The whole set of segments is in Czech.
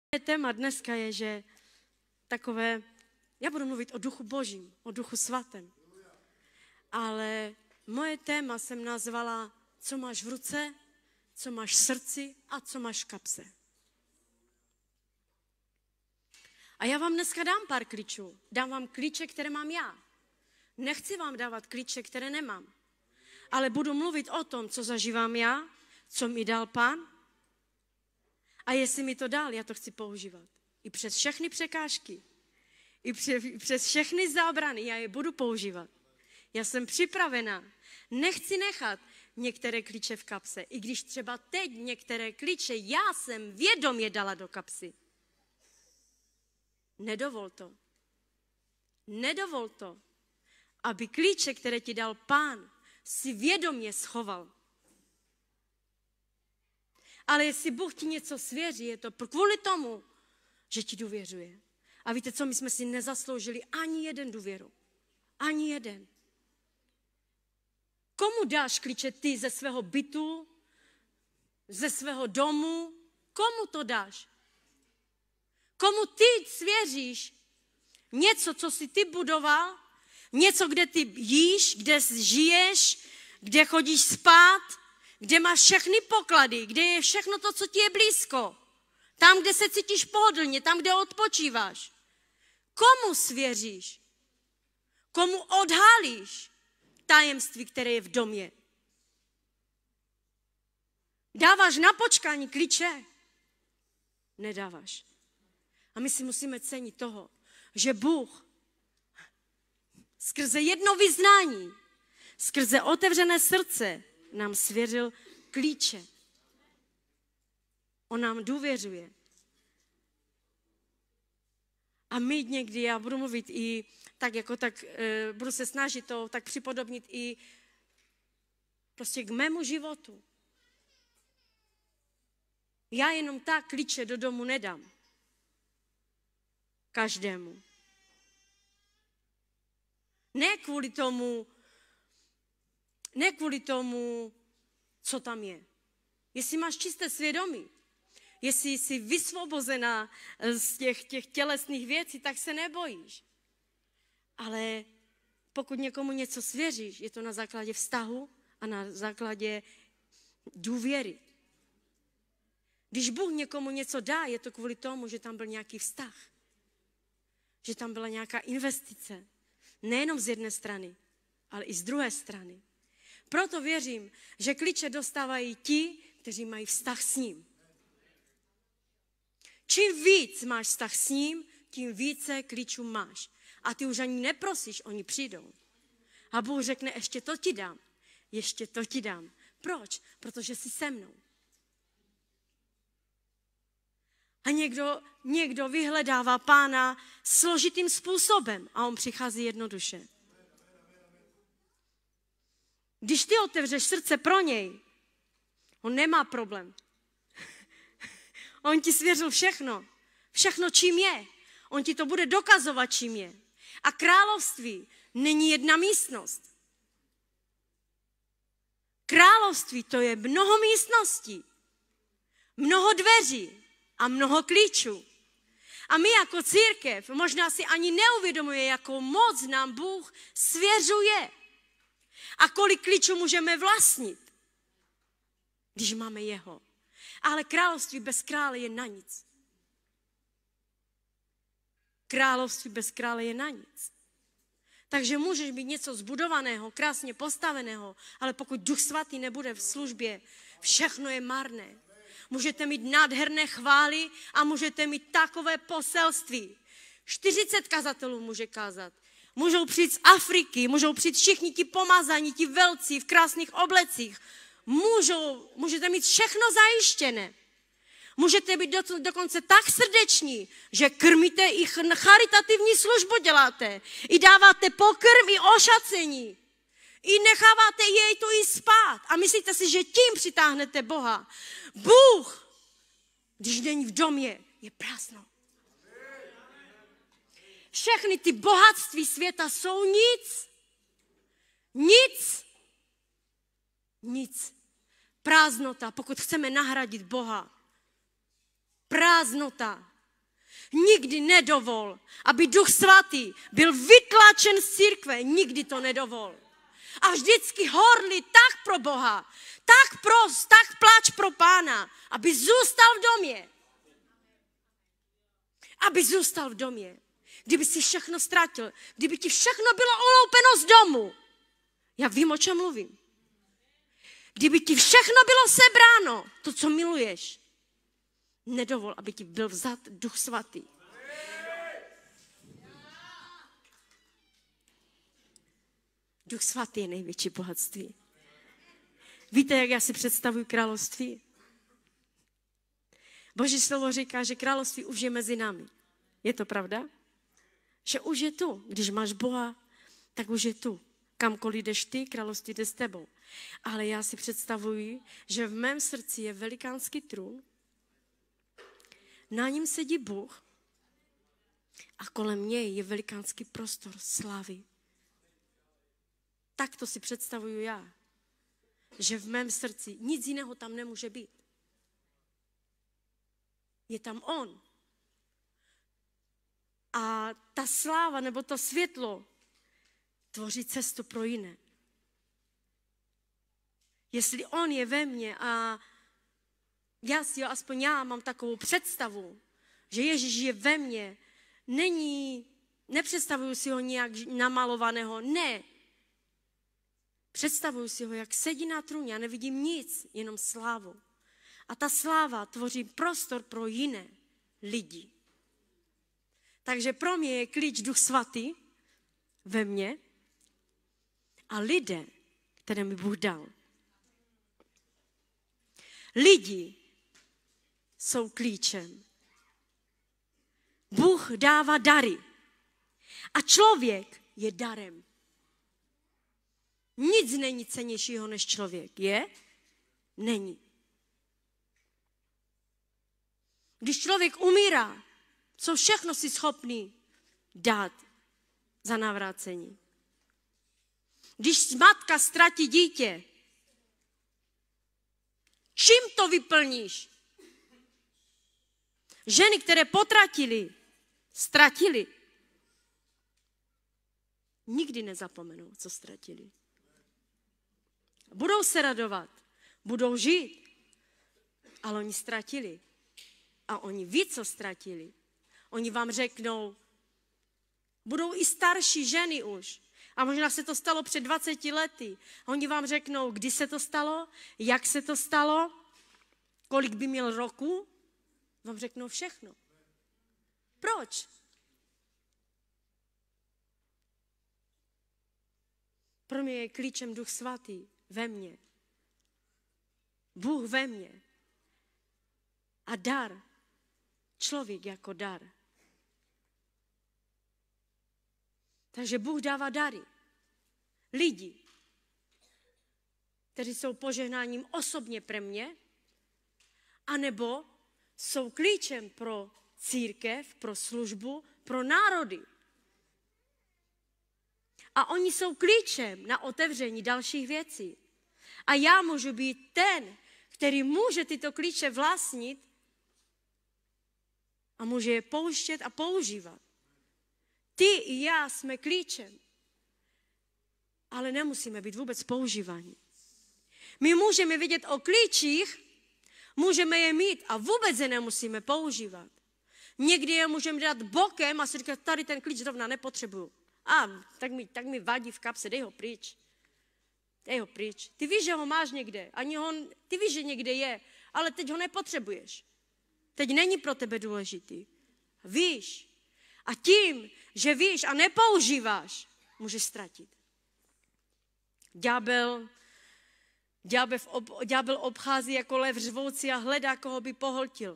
Téma dneska je, že takové, já budu mluvit o duchu božím, o duchu svatém, ale moje téma jsem nazvala, co máš v ruce, co máš v srdci a co máš v kapse. A já vám dneska dám pár klíčů. Dám vám klíče, které mám já. Nechci vám dávat klíče, které nemám. Ale budu mluvit o tom, co zažívám já, co mi dal Pán. A jestli mi to dal, já to chci používat. I přes všechny překážky, i přes všechny zábrany, já je budu používat. Já jsem připravená. Nechci nechat některé klíče v kapse. I když třeba teď některé klíče já jsem vědomě dala do kapsy. Nedovol to. Nedovol to, aby klíče, které ti dal Pán, si vědomě schoval. Ale jestli Bůh ti něco svěří, je to kvůli tomu, že ti důvěřuje. A víte co, my jsme si nezasloužili ani jeden důvěru. Ani jeden. Komu dáš klíče ty ze svého bytu, ze svého domu? Komu to dáš? Komu ty svěříš něco, co jsi ty budoval, něco, kde ty jíš, kde žiješ, kde chodíš spát, kde máš všechny poklady, kde je všechno to, co ti je blízko. Tam, kde se cítíš pohodlně, tam, kde odpočíváš. Komu svěříš? Komu odhalíš tajemství, které je v domě? Dáváš na počkání klíče? Nedáváš. A my si musíme cenit toho, že Bůh skrze jedno vyznání, skrze otevřené srdce nám svěřil klíče. On nám důvěřuje. A my někdy, já budu mluvit i tak, budu se snažit to tak připodobnit i prostě k mému životu. Já jenom tak klíče do domu nedám. Každému. Ne kvůli tomu, co tam je. Jestli máš čisté svědomí, jestli jsi vysvobozená z těch tělesných věcí, tak se nebojíš. Ale pokud někomu něco svěříš, je to na základě vztahu a na základě důvěry. Když Bůh někomu něco dá, je to kvůli tomu, že tam byl nějaký vztah. Že tam byla nějaká investice. Nejenom z jedné strany, ale i z druhé strany. Proto věřím, že klíče dostávají ti, kteří mají vztah s ním. Čím víc máš vztah s ním, tím více klíčů máš. A ty už ani neprosíš, oni přijdou. A Bůh řekne, ještě to ti dám. Ještě to ti dám. Proč? Protože jsi se mnou. A někdo vyhledává Pána složitým způsobem a on přichází jednoduše. Když ty otevřeš srdce pro něj, on nemá problém. On ti svěřil všechno. Všechno, čím je. On ti to bude dokazovat, čím je. A království není jedna místnost. Království to je mnoho místností, mnoho dveří a mnoho klíčů. A my jako církev možná si ani neuvědomuje, jakou moc nám Bůh svěřuje. A kolik klíčů můžeme vlastnit, když máme jeho. Ale království bez krále je na nic. Království bez krále je na nic. Takže můžeš mít něco zbudovaného, krásně postaveného, ale pokud Duch Svatý nebude v službě, všechno je marné. Můžete mít nádherné chvály a můžete mít takové poselství. 40 kazatelů může kázat. Můžou přijít z Afriky, můžou přijít všichni ti pomazaní, ti velcí v krásných oblecích. Můžete mít všechno zajištěné. Můžete být dokonce tak srdeční, že krmíte i charitativní službu děláte. I dáváte pokrm, i ošacení. I necháváte jej tu i spát. A myslíte si, že tím přitáhnete Boha. Bůh, když není v domě, je prázdno. Všechny ty bohatství světa jsou nic. Nic. Nic. Prázdnota, pokud chceme nahradit Boha. Prázdnota Nikdy nedovol, aby Duch Svatý byl vytlačen z církve. Nikdy to nedovol. A vždycky horli tak pro Boha, tak pros, tak pláč pro Pána, aby zůstal v domě. Aby zůstal v domě. Kdyby si všechno ztratil, kdyby ti všechno bylo uloupeno z domu. Já vím, o čem mluvím. Kdyby ti všechno bylo sebráno, to, co miluješ, nedovol, aby ti byl vzat Duch Svatý. Duch Svatý je největší bohatství. Víte, jak já si představuji království? Boží slovo říká, že království už je mezi námi. Je to pravda? Že už je tu. Když máš Boha, tak už je tu. Kamkoliv jdeš ty, království jde s tebou. Ale já si představuji, že v mém srdci je velikánský trůn, na něm sedí Bůh a kolem něj je velikánský prostor slávy. Tak to si představuju já, že v mém srdci nic jiného tam nemůže být. Je tam on. A ta sláva nebo to světlo tvoří cestu pro jiné. Jestli on je ve mně a aspoň já mám takovou představu, že Ježíš je ve mně, nepředstavuju si ho nějak namalovaného, ne. Představuju si ho, jak sedí na trůně a nevidím nic, jenom slávu. A ta sláva tvoří prostor pro jiné lidi. Takže pro mě je klíč Duch Svatý ve mně a lidé, které mi Bůh dal. Lidi jsou klíčem. Bůh dává dary a člověk je darem. Nic není cennějšího než člověk. Je? Není. Když člověk umírá, co všechno si schopný dát za navrácení. Když matka ztratí dítě, čím to vyplníš? Ženy, které potratili, ztratili, nikdy nezapomenou, co ztratili. Budou se radovat, budou žít, ale oni ztratili. A oni ví, co ztratili. Oni vám řeknou, budou i starší ženy už. A možná se to stalo před 20 lety. Oni vám řeknou, kdy se to stalo, jak se to stalo, kolik by měl roku. Vám řeknou všechno. Proč? Pro mě je klíčem Duch Svatý ve mně. Bůh ve mně. A dar. Člověk jako dar. Takže Bůh dává dary. Lidi, kteří jsou požehnáním osobně pro mě, anebo jsou klíčem pro církev, pro službu, pro národy. A oni jsou klíčem na otevření dalších věcí. A já můžu být ten, který může tyto klíče vlastnit a může je pouštět a používat. Ty i já jsme klíčem, ale nemusíme být vůbec používaní. My můžeme vědět o klíčích, můžeme je mít a vůbec je nemusíme používat. Někdy je můžeme dát bokem a si říkat, tady ten klíč zrovna nepotřebuju. Tak mi vadí v kapse, dej ho pryč. Dej ho pryč. Ty víš, že ho máš někde, ty víš, že někde je, ale teď ho nepotřebuješ. Teď není pro tebe důležitý. Víš. A tím, že víš a nepoužíváš, můžeš ztratit. Ďábel obchází jako lev řvoucí a hledá, koho by pohltil.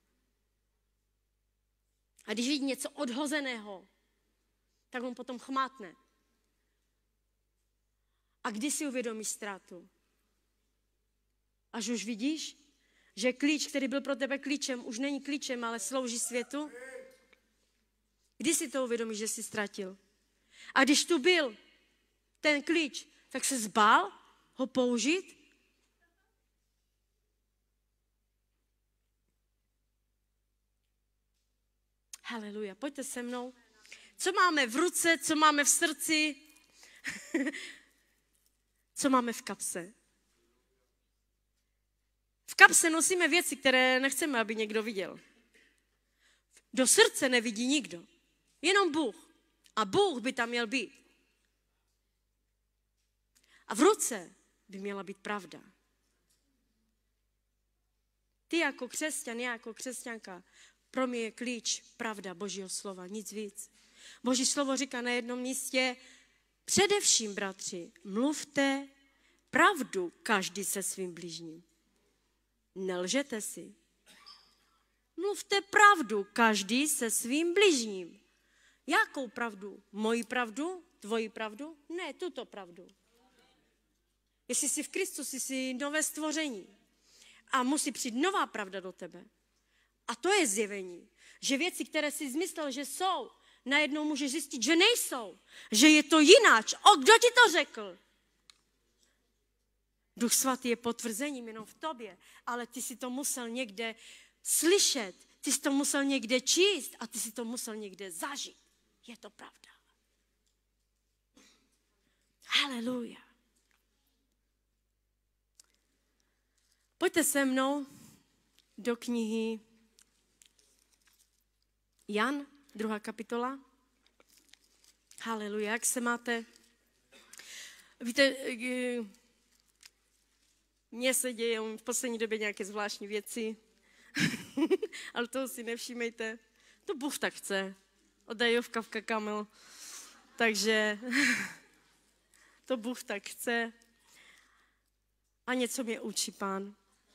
A když vidí něco odhozeného, tak on potom chmátne. A kdy si uvědomíš ztrátu? Až už vidíš, že klíč, který byl pro tebe klíčem, už není klíčem, ale slouží světu? Kdy si to uvědomíš, že jsi ztratil? A když tu byl ten klíč, tak se zbál ho použít? Haleluja. Pojďte se mnou. Co máme v ruce, co máme v srdci, co máme v kapse. V kapse nosíme věci, které nechceme, aby někdo viděl. Do srdce nevidí nikdo. Jenom Bůh. A Bůh by tam měl být. A v ruce by měla být pravda. Ty jako křesťan, já jako křesťanka, pro mě je klíč pravda Božího slova, nic víc. Boží slovo říká na jednom místě, především, bratři, mluvte pravdu každý se svým bližním. Nelžete si. Mluvte pravdu každý se svým bližním. Jakou pravdu? Moji pravdu? Tvoji pravdu? Ne, tuto pravdu. Jestli jsi v Kristu, jsi nové stvoření. A musí přijít nová pravda do tebe. A to je zjevení. Že věci, které jsi zmyslel, že jsou, najednou můžeš zjistit, že nejsou. Že je to jináč. Kdo ti to řekl? Duch svatý je potvrzením jenom v tobě, ale ty si to musel někde slyšet, ty jsi to musel někde číst a ty si to musel někde zažít. Je to pravda. Haleluja. Pojďte se mnou do knihy Jan, 2. kapitola. Haleluja, jak se máte? Víte, mně se dějí v poslední době nějaké zvláštní věci, ale toho si nevšímejte. To Bůh tak chce. Odajovka v kakamel. Takže to Bůh tak chce. A něco mě učí Pán.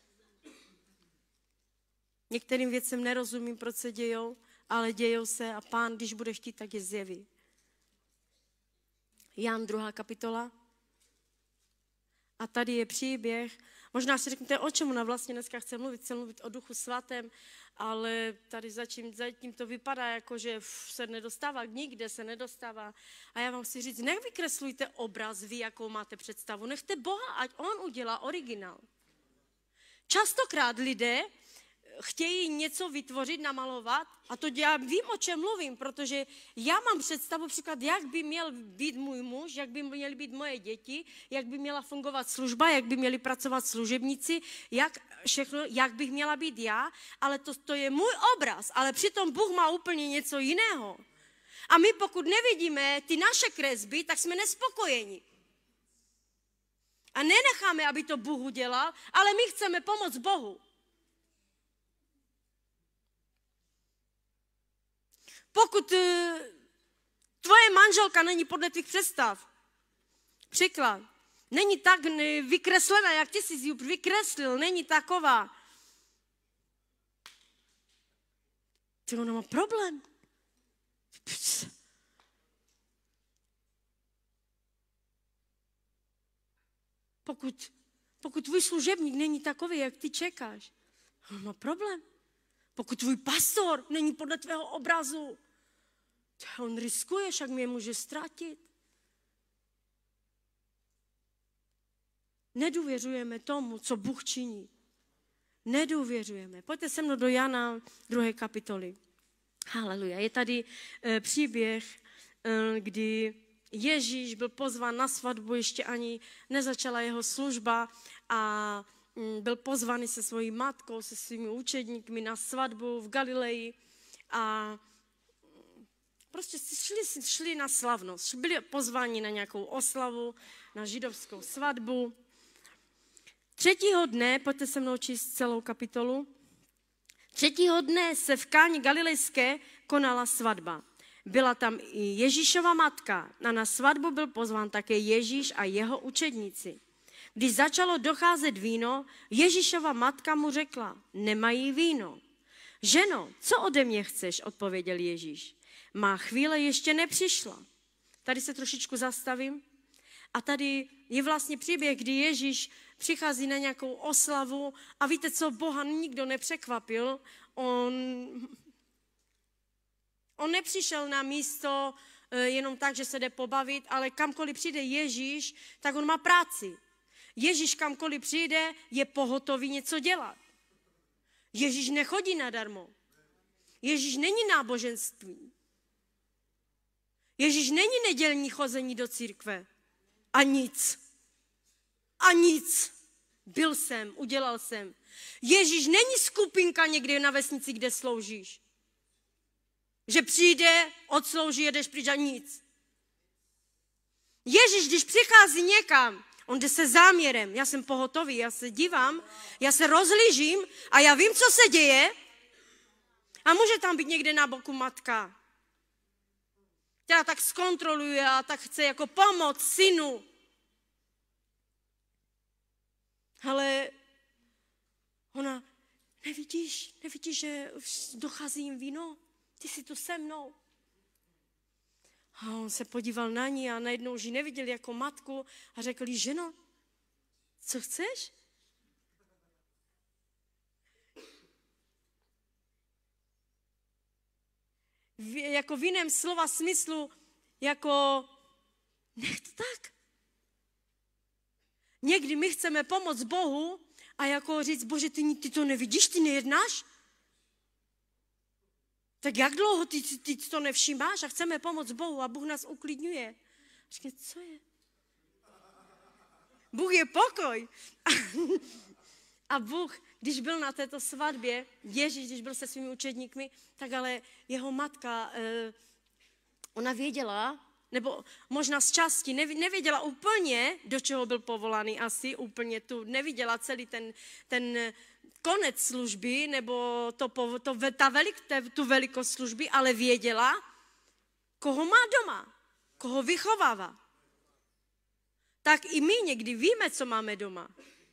Některým věcem nerozumím, proč se dějou, ale dějou se a Pán, když bude chtít, tak je zjeví. Jan 2. kapitola. A tady je příběh. Možná si řeknete, o čem ona vlastně dneska chce mluvit o Duchu svatém, ale tady zatím to vypadá jako, že se nedostává, nikde se nedostává. A já vám chci říct, nevykreslujte obraz vy, jakou máte představu. Nechte Boha, ať on udělá originál. Častokrát lidé chtějí něco vytvořit, namalovat a to já vím, o čem mluvím, protože já mám představu příklad, jak by měl být můj muž, jak by měly být moje děti, jak by měla fungovat služba, jak by měli pracovat služebníci, jak bych měla být já, ale to je můj obraz, ale přitom Bůh má úplně něco jiného. A my pokud nevidíme ty naše kresby, tak jsme nespokojeni. A nenecháme, aby to Bůh udělal, ale my chceme pomoct Bohu. Pokud tvoje manželka není podle tvých představ, příklad, není tak vykreslená, jak ty jsi ji vykreslil, není taková, ty ona má problém. Pokud tvůj služebník není takový, jak ty čekáš, on má problém. Pokud tvůj pastor není podle tvého obrazu, on riskuje, však mě může ztratit. Nedůvěřujeme tomu, co Bůh činí. Nedůvěřujeme. Pojďte se mnou do Jana 2. kapitoly. Haleluja. Je tady příběh, kdy Ježíš byl pozván na svatbu, ještě ani nezačala jeho služba a byl pozvaný se svojí matkou, se svými učedníky na svatbu v Galileji a prostě šli na slavnost. Byli pozváni na nějakou oslavu, na židovskou svatbu. 3. dne, pojďte se mnou číst celou kapitolu, 3. dne se v Káni Galilejské konala svatba. Byla tam i Ježíšova matka a na svatbu byl pozván také Ježíš a jeho učedníci. Když začalo docházet víno, Ježíšova matka mu řekla, nemají víno. Ženo, co ode mě chceš, odpověděl Ježíš. Má chvíle ještě nepřišla. Tady se trošičku zastavím. A tady je vlastně příběh, kdy Ježíš přichází na nějakou oslavu a víte co, Boha nikdo nepřekvapil. On nepřišel na místo jenom tak, že se jde pobavit, ale kamkoliv přijde Ježíš, tak on má práci. Ježíš kamkoliv přijde, je pohotový něco dělat. Ježíš nechodí nadarmo. Ježíš není náboženství. Ježíš není nedělní chození do církve. A nic. A nic. Byl jsem, udělal jsem. Ježíš není skupinka někde na vesnici, kde sloužíš. Že přijde, odslouží, jedeš pryč a nic. Ježíš, když přichází někam, on jde se záměrem. Já jsem pohotový, já se dívám, já se rozhlížím a já vím, co se děje. A může tam být někde na boku matka, která tak zkontroluje a tak chce jako pomoct synu. Ale ona, nevidíš, že dochází jim víno? Ty jsi tu se mnou. A on se podíval na ní a najednou už ji neviděl jako matku a řekl jí, ženo, co chceš? Jako v jiném slova smyslu, jako nech to tak. Někdy my chceme pomoct Bohu a jako říct, Bože, ty to nevidíš, ty nejednáš? Tak jak dlouho ty to nevšímáš a chceme pomoct Bohu a Bůh nás uklidňuje. Říká, co je? Bůh je pokoj. A Bůh, když byl na této svatbě, Ježíš, když byl se svými učedníkmi, tak ale jeho matka, ona věděla, nebo možná z části nevěděla úplně, do čeho byl povolaný asi, úplně tu neviděla celý ten konec služby, nebo tu velikost služby, ale věděla, koho má doma, koho vychovává. Tak i my někdy víme, co máme doma.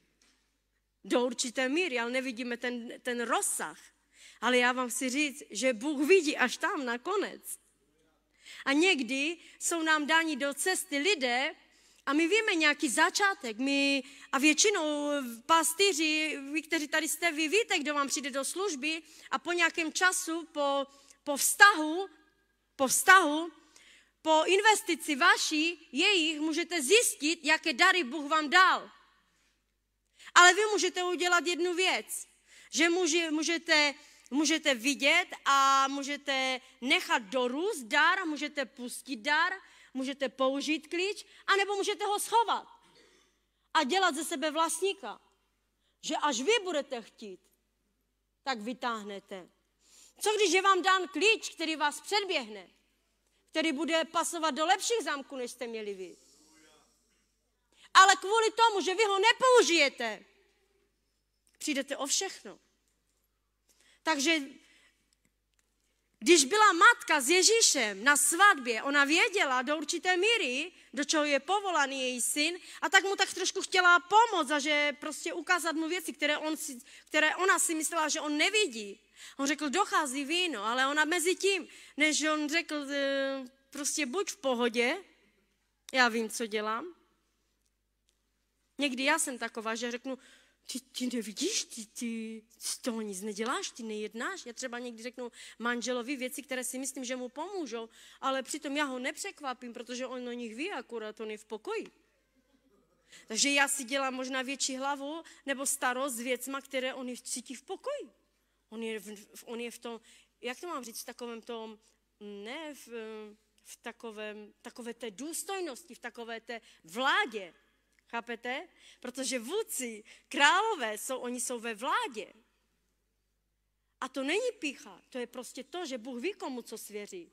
Do určité míry, ale nevidíme ten rozsah. Ale já vám chci říct, že Bůh vidí až tam na konec. A někdy jsou nám dáni do cesty lidé a my víme nějaký začátek. A většinou pastýři, vy, kteří tady jste, vy víte, kdo vám přijde do služby a po nějakém času, po vztahu, po investici vaší, jejich, můžete zjistit, jaké dary Bůh vám dal. Ale vy můžete udělat jednu věc, že můžete vidět a můžete nechat dorůst dar, můžete pustit dar, můžete použít klíč, anebo můžete ho schovat a dělat ze sebe vlastníka. Že až vy budete chtít, tak vytáhnete. Co když je vám dán klíč, který vás předběhne, který bude pasovat do lepších zámků, než jste měli vy? Ale kvůli tomu, že vy ho nepoužijete, přijdete o všechno. Takže když byla matka s Ježíšem na svatbě, ona věděla do určité míry, do čeho je povolaný její syn, a tak mu tak trošku chtěla pomoct a že prostě ukázat mu věci, které ona si myslela, že on nevidí. On řekl, dochází víno, ale ona mezi tím, než on řekl, prostě buď v pohodě, já vím, co dělám. Někdy já jsem taková, že řeknu, ty nevidíš, ty z toho nic neděláš, ty nejednáš. Já třeba někdy řeknu manželovi věci, které si myslím, že mu pomůžou, ale přitom já ho nepřekvapím, protože on o nich ví akurát, on je v pokoji. Takže já si dělám možná větší hlavu nebo starost s věcma, které on cítí v pokoji. On je v tom, jak to mám říct, v takovém tom, ne v takové té důstojnosti, v takové té vládě. Chápete? Protože vůdci, králové, oni jsou ve vládě. A to není pýcha, to je prostě to, že Bůh ví, komu co svěří.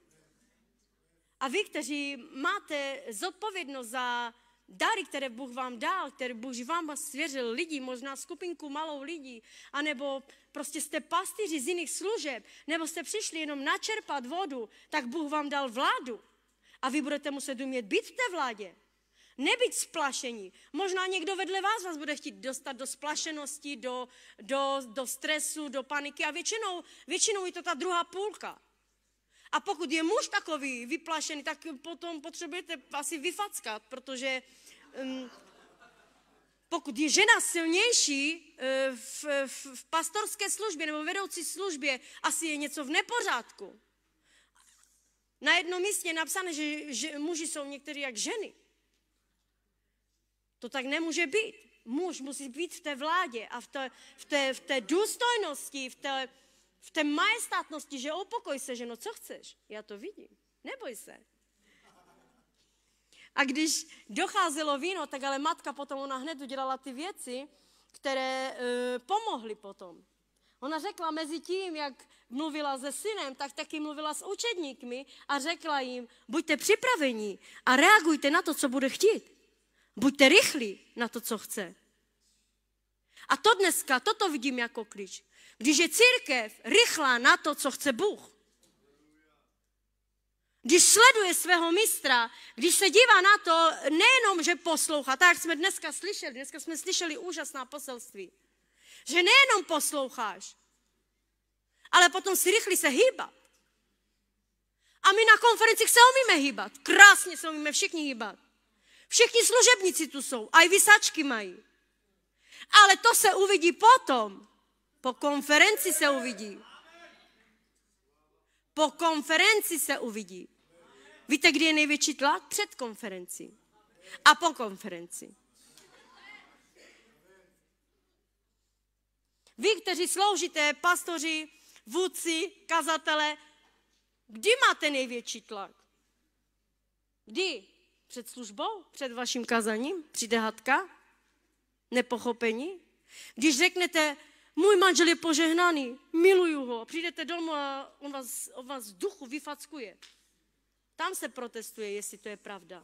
A vy, kteří máte zodpovědnost za dary, které Bůh vám dal, které Bůh vám svěřil lidí, možná skupinku malou lidí, anebo prostě jste pastýři z jiných služeb, nebo jste přišli jenom načerpat vodu, tak Bůh vám dal vládu. A vy budete muset umět být v té vládě. Nebyt splašení. Možná někdo vedle vás bude chtít dostat do splašenosti, do stresu, do paniky a většinou je to ta druhá půlka. A pokud je muž takový vyplašený, tak potom potřebujete asi vyfackat, protože pokud je žena silnější v pastorské službě nebo vedoucí službě, asi je něco v nepořádku. Na jednom místě je napsané, že muži jsou někteří jak ženy. To tak nemůže být. Muž musí být v té vládě a v té důstojnosti, v té majestátnosti, že upokoj se, ženo, co chceš? Já to vidím, neboj se. A když docházelo víno, tak ale matka potom, ona hned udělala ty věci, které pomohly potom. Ona řekla mezi tím, jak mluvila se synem, tak taky mluvila s učedníkmi a řekla jim, buďte připraveni a reagujte na to, co bude chtít. Buďte rychlí na to, co chce. A to dneska, toto vidím jako klíč. Když je církev rychlá na to, co chce Bůh. Když sleduje svého mistra, když se dívá na to, nejenom, že poslouchá, tak jak jsme dneska jsme slyšeli úžasná poselství, že nejenom posloucháš, ale potom si rychlí se hýbat. A my na konferencích se umíme hýbat. Krásně se umíme všichni hýbat. Všichni služebníci tu jsou, a i vysačky mají. Ale to se uvidí potom. Po konferenci se uvidí. Po konferenci se uvidí. Víte, kdy je největší tlak? Před konferencí. A po konferenci. Vy, kteří sloužíte, pastoři, vůdci, kazatele, kdy máte největší tlak? Kdy? Před službou? Před vaším kazaním? Přijde hadka? Nepochopení? Když řeknete, můj manžel je požehnaný, miluju ho, přijdete domů a on vás z duchu vyfackuje. Tam se protestuje, jestli to je pravda.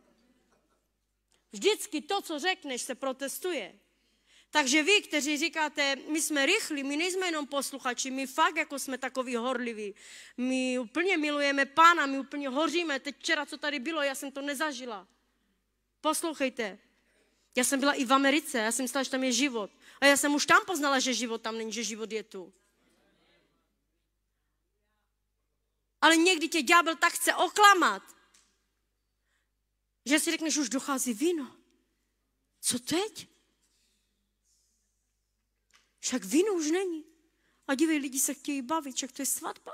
Vždycky to, co řekneš, se protestuje. Takže vy, kteří říkáte, my jsme rychlí, my nejsme jenom posluchači, my fakt jako jsme takový horliví. My úplně milujeme Pána, my úplně hoříme. Teď včera, co tady bylo, já jsem to nezažila. Poslouchejte. Já jsem byla i v Americe, já jsem myslela, že tam je život. A já jsem už tam poznala, že život tam není, že život je tu. Ale někdy tě ďábel tak chce oklamat, že si řekneš, už dochází víno. Co teď? Však víno už není. A dívej, lidi se chtějí bavit, však to je svatba.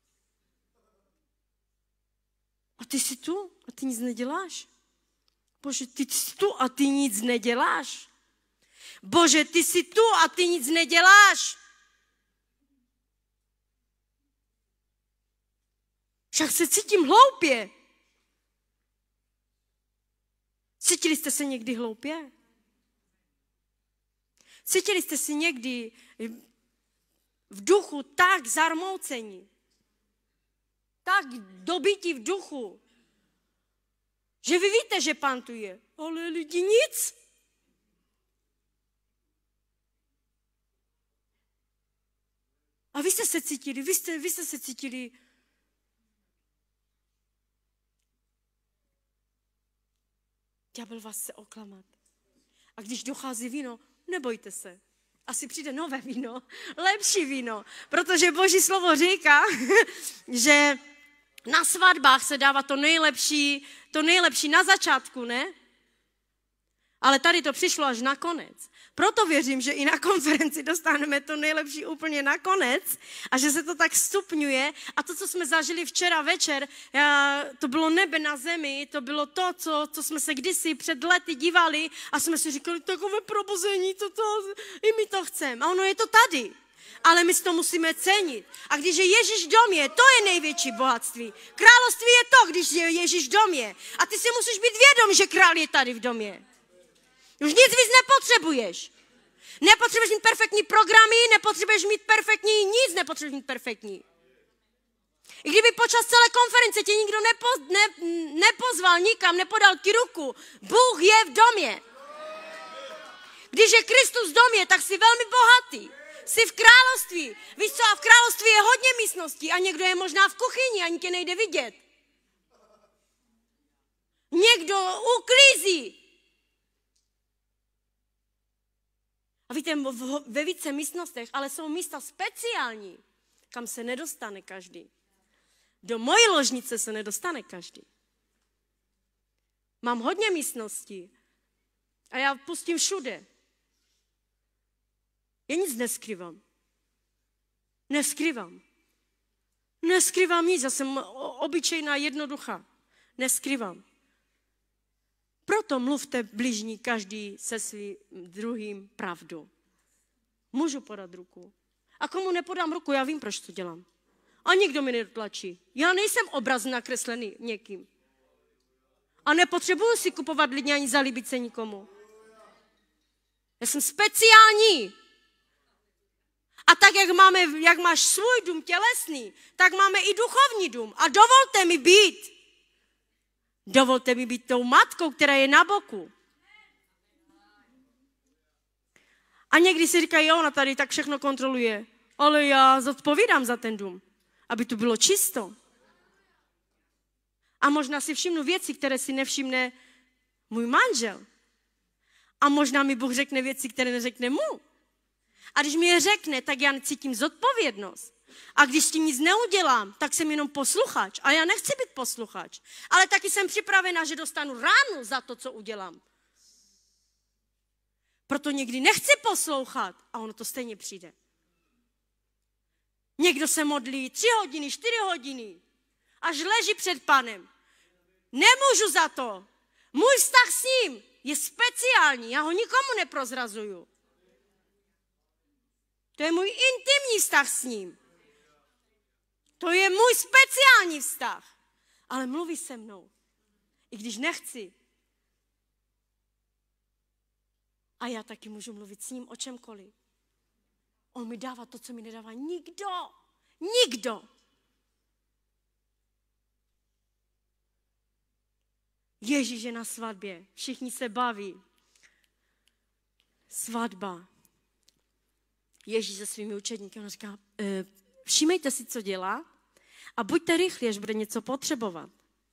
A ty jsi tu a ty nic neděláš. Bože, ty jsi tu a ty nic neděláš. Bože, ty jsi tu a ty nic neděláš. Však se cítím hloupě. Cítili jste se někdy hloupě? Cítili jste si někdy v duchu tak zarmoucení, tak dobití v duchu, že vy víte, že Pán tu je, ale lidi nic. A vy jste se cítili, vy jste se cítili ďábel vás chce oklamat. A když dochází víno, nebojte se. Asi přijde nové víno, lepší víno. Protože Boží slovo říká, že na svatbách se dává to nejlepší na začátku, ne? Ale tady to přišlo až na konec. Proto věřím, že i na konferenci dostaneme to nejlepší úplně na konec a že se to tak stupňuje. A to, co jsme zažili včera večer, to bylo nebe na zemi, to bylo to, co jsme se kdysi před lety dívali a jsme si říkali, takové probuzení, i my to chceme. A ono je to tady. Ale my si to musíme cenit. A když je Ježíš v domě, to je největší bohatství. Království je to, když je Ježíš v domě. A ty si musíš být vědom, že král je tady v domě. Už nic víc nepotřebuješ. Nepotřebuješ mít perfektní programy, nepotřebuješ mít perfektní, nic nepotřebuješ mít perfektní. I kdyby počas celé konference tě nikdo nepozval nikam, nepodal ti ruku, Bůh je v domě. Když je Kristus v domě, tak jsi velmi bohatý. Jsi v království. Víš co, a v království je hodně místností a někdo je možná v kuchyni, ani tě nejde vidět. Někdo uklízí. A víte, ve více místnostech, ale jsou místa speciální, kam se nedostane každý. Do mojí ložnice se nedostane každý. Mám hodně místností a já pustím všude. Já nic neskrývám. Neskrývám nic, já jsem obyčejná, jednoduchá. Neskrývám. Proto mluvte bližní každý se svým druhým pravdu. Můžu podat ruku. A komu nepodám ruku, já vím, proč to dělám. A nikdo mi nedotlačí. Já nejsem obraz nakreslený někým. A nepotřebuju si kupovat lidi ani zalíbit se nikomu. Já jsem speciální. A tak, jak máš svůj dům tělesný, tak máme i duchovní dům. A dovolte mi být tou matkou, která je na boku. A někdy si říkají, ona tady tak všechno kontroluje. Ale já zodpovídám za ten dům, aby tu bylo čisto. A možná si všimnu věci, které si nevšimne můj manžel. A možná mi Bůh řekne věci, které neřekne mu. A když mi je řekne, tak já cítím zodpovědnost. A když s tím nic neudělám, tak jsem jenom posluchač. A já nechci být posluchač. Ale taky jsem připravena, že dostanu ránu za to, co udělám. Proto někdy nechci poslouchat a ono to stejně přijde. Někdo se modlí 3 hodiny, 4 hodiny, až leží před Panem. Nemůžu za to. Můj vztah s ním je speciální, já ho nikomu neprozrazuju. To je můj intimní vztah s ním. To je můj speciální vztah. Ale mluví se mnou. I když nechci. A já taky můžu mluvit s ním o čemkoliv. On mi dává to, co mi nedává nikdo. Nikdo. Ježíš je na svatbě. Všichni se baví. Svatba. Ježíš se svými učedníky, on říká, všímejte si, co dělá a buďte rychlí, až bude něco potřebovat.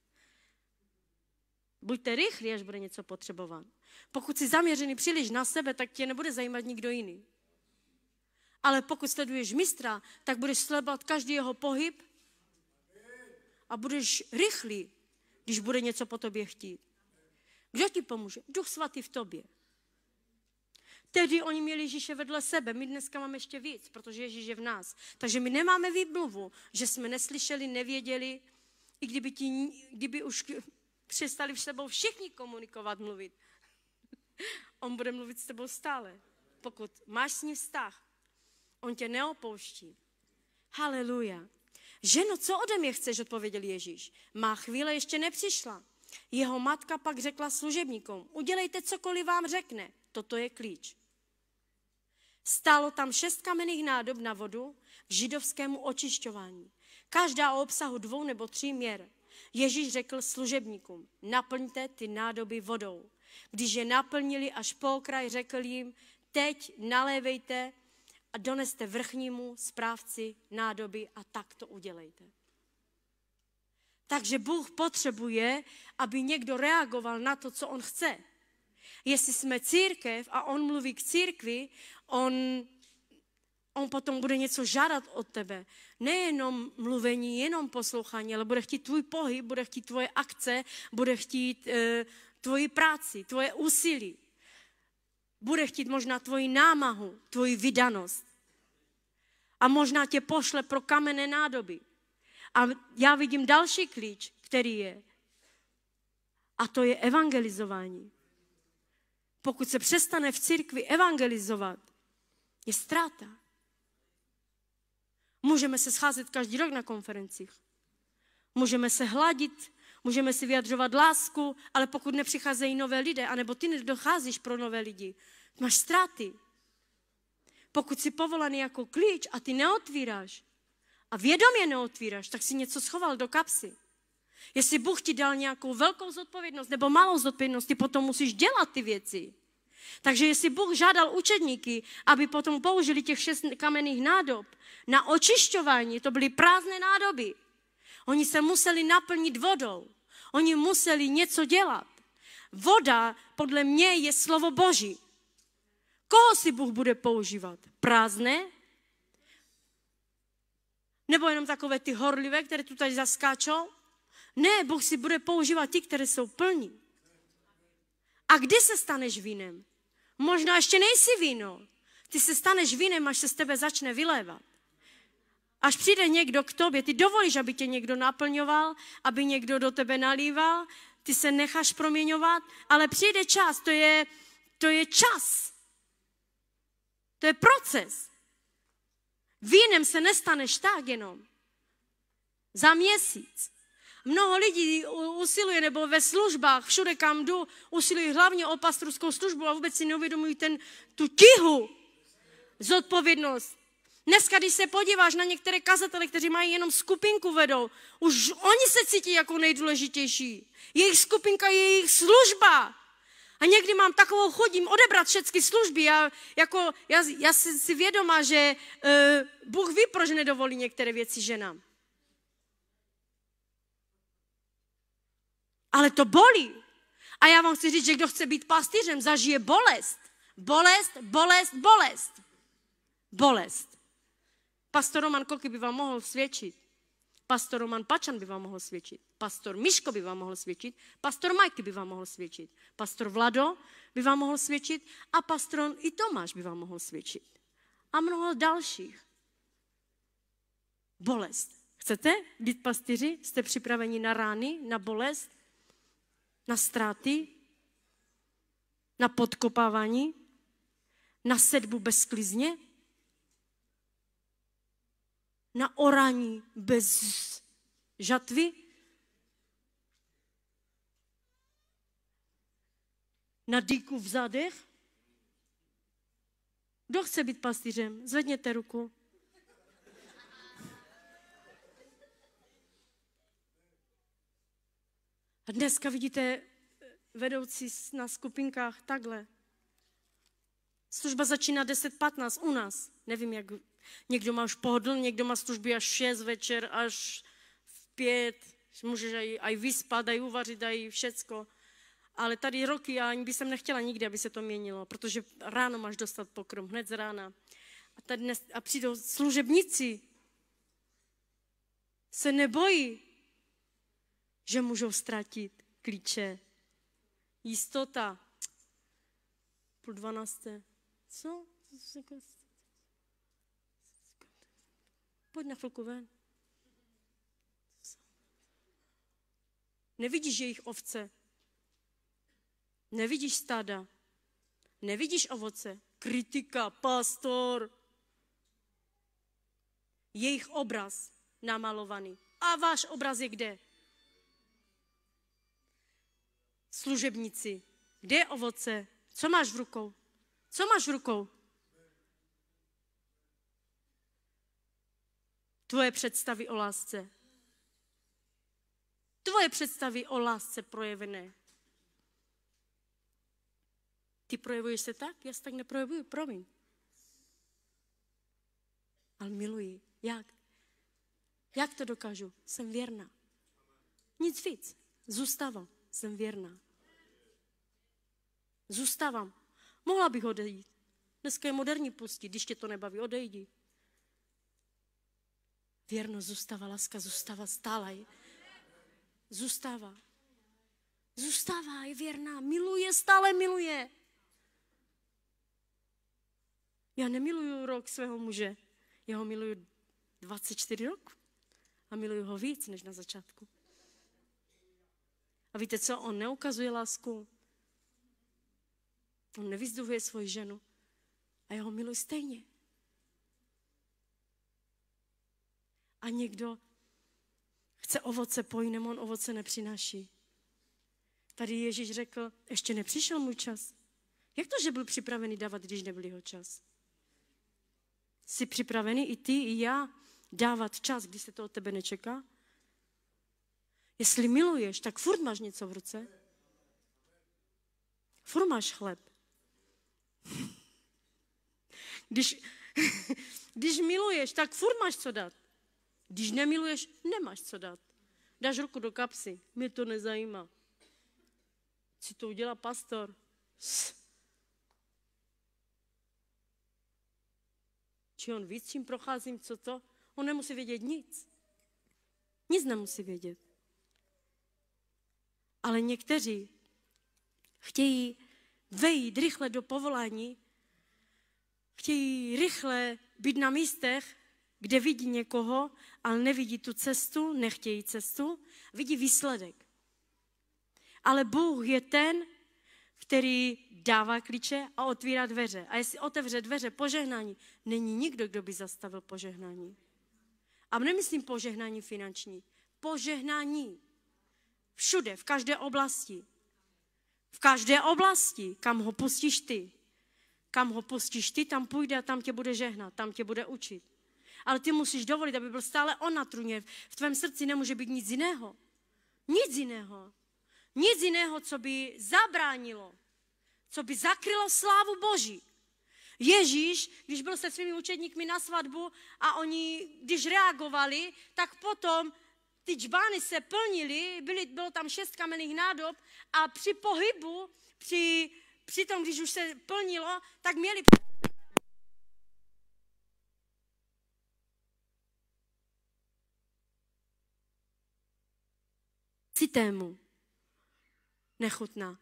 Buďte rychlí, až bude něco potřebovat. Pokud jsi zaměřený příliš na sebe, tak tě nebude zajímat nikdo jiný. Ale pokud sleduješ mistra, tak budeš sledovat každý jeho pohyb a budeš rychlý, když bude něco po tobě chtít. Kdo ti pomůže? Duch svatý v tobě. Tehdy oni měli Ježíše vedle sebe, my dneska máme ještě víc, protože Ježíš je v nás. Takže my nemáme výmluvu, že jsme neslyšeli, nevěděli, i kdyby už přestali s sebou všichni komunikovat, mluvit. On bude mluvit s tebou stále. Pokud máš s ním vztah, on tě neopouští. Haleluja. Ženo, co ode mě chceš, odpověděl Ježíš. Má chvíle ještě nepřišla. Jeho matka pak řekla služebníkům, udělejte cokoliv vám řekne. Toto je klíč. Stálo tam 6 kamenných nádob na vodu k židovskému očišťování. Každá o obsahu 2 nebo 3 měr. Ježíš řekl služebníkům, naplňte ty nádoby vodou. Když je naplnili až po okraj, řekl jim, teď nalévejte a doneste vrchnímu správci nádoby a tak to udělejte. Takže Bůh potřebuje, aby někdo reagoval na to, co on chce. Jestli jsme církev a on mluví k církvi, on potom bude něco žádat od tebe. Nejenom mluvení, jenom poslouchání, ale bude chtít tvůj pohyb, bude chtít tvoje akce, bude chtít tvoji práci, tvoje úsilí. Bude chtít možná tvoji námahu, tvoji vydanost. A možná tě pošle pro kamenné nádoby. A já vidím další klíč, který je. A to je evangelizování. Pokud se přestane v církvi evangelizovat, je ztráta. Můžeme se scházet každý rok na konferencích. Můžeme se hladit, můžeme si vyjadřovat lásku, ale pokud nepřicházejí nové lidé, anebo ty nedocházíš pro nové lidi, máš ztráty. Pokud jsi povolaný jako klíč a ty neotvíráš a vědomě neotvíráš, tak si něco schoval do kapsy. Jestli Bůh ti dal nějakou velkou zodpovědnost nebo malou zodpovědnost, ty potom musíš dělat ty věci. Takže jestli Bůh žádal učedníky, aby potom použili těch 6 kamenných nádob na očišťování, to byly prázdné nádoby. Oni se museli naplnit vodou. Oni museli něco dělat. Voda podle mě je slovo Boží. Koho si Bůh bude používat? Prázdné? Nebo jenom takové ty horlivé, které tu tady zaskáčou? Ne, Bůh si bude používat ty, které jsou plní. A kdy se staneš vínem? Možná ještě nejsi víno. Ty se staneš vínem, až se z tebe začne vylévat. Až přijde někdo k tobě, ty dovolíš, aby tě někdo naplňoval, aby někdo do tebe nalíval, ty se necháš proměňovat, ale přijde čas, to je čas. To je proces. V jiném se nestaneš tak jenom. Za měsíc. Mnoho lidí usiluje, nebo ve službách, všude kam jdu, usilují hlavně o pastorskou službu a vůbec si neuvědomují tu tíhu, zodpovědnost. Dneska, když se podíváš na některé kazatele, kteří mají jenom skupinku vedou, už oni se cítí jako nejdůležitější. Jejich skupinka je jejich služba. A někdy mám takovou chuť jim odebrat všechny služby. Já jsem si vědoma, že Bůh ví, proč nedovolí některé věci ženám. Ale to bolí. A já vám chci říct, že kdo chce být pastýřem, zažije bolest. Bolest, bolest, bolest. Bolest. Pastor Roman Koky by vám mohl svědčit. Pastor Roman Pačan by vám mohl svědčit. Pastor Miško by vám mohl svědčit. Pastor Majky by vám mohl svědčit. Pastor Vlado by vám mohl svědčit. A pastor i Tomáš by vám mohl svědčit. A mnoho dalších. Bolest. Chcete být pastýři? Jste připraveni na rány, na bolest, na ztráty, na podkopávání, na sedbu bez sklizně, na orání bez žatvy, na dýku v zadech. Kdo chce být pastýřem? Zvedněte ruku. A dneska vidíte vedoucí na skupinkách takhle. Služba začíná 10:15 u nás. Nevím, jak někdo má už pohodl, někdo má služby až 6 večer, až v 5. Můžeš aj vyspat, aj uvařit, aj všecko. Ale tady roky já ani bych nechtěla nikdy, aby se to měnilo, protože ráno máš dostat pokrm, hned z rána. A přijdou služebníci. Se nebojí, že můžou ztratit klíče. Jistota. 11:30. Co? Pojď na chvilku ven. Nevidíš jejich ovce. Nevidíš stáda. Nevidíš ovoce. Kritika, pastor. Jejich obraz namalovaný. A váš obraz je kde? Služebníci. Kde je ovoce? Co máš v rukou? Co máš v rukou? Tvoje představy o lásce. Tvoje představy o lásce projevené. Ty projevuješ se tak? Já se tak neprojevuju, promiň. Ale miluji. Jak? Jak to dokážu? Jsem věrná. Nic víc. Zůstávám. Jsem věrná. Zůstávám. Mohla bych odejít. Dneska je moderní pustit, když tě to nebaví, odejdi. Věrnost zůstává, láska zůstává stále. Zůstává. Zůstává, je věrná, miluje, stále miluje. Já nemiluju rok svého muže, já ho miluju 24 rok a miluju ho víc, než na začátku. A víte co, on neukazuje lásku, on nevyzdvihuje svoji ženu a já ho miluji stejně. A někdo chce ovoce po jiném, on ovoce nepřináší. Tady Ježíš řekl, ještě nepřišel můj čas. Jak to, že byl připravený dávat, když nebyl jeho čas? Jsi připravený i ty, i já dávat čas, když se to od tebe nečeká? Jestli miluješ, tak furt máš něco v ruce. Furt máš chleb. Když miluješ, tak furt máš co dát. Když nemiluješ, nemáš co dát. Dáš ruku do kapsy, mě to nezajímá. Si to udělá pastor. Či on ví, s čím procházím, co to? On nemusí vědět nic. Nic nemusí vědět. Ale někteří chtějí vejít rychle do povolání, chtějí rychle být na místech, kde vidí někoho, ale nevidí tu cestu, nechtějí cestu, vidí výsledek. Ale Bůh je ten, který dává klíče a otvírá dveře. A jestli otevře dveře požehnání, není nikdo, kdo by zastavil požehnání. A nemyslím požehnání finanční. Požehnání. Všude, v každé oblasti. V každé oblasti, kam ho pustíš ty. Kam ho pustíš ty, tam půjde a tam tě bude žehnat, tam tě bude učit. Ale ty musíš dovolit, aby byl stále on na trůně. V tvém srdci nemůže být nic jiného. Nic jiného. Nic jiného, co by zabránilo, co by zakrylo slávu Boží. Ježíš, když byl se svými učedníkmi na svatbu a oni, když reagovali, tak potom ty džbány se plnily, bylo tam 6 kamenných nádob a při pohybu, při tom, když už se plnilo, tak měli citému nechutná.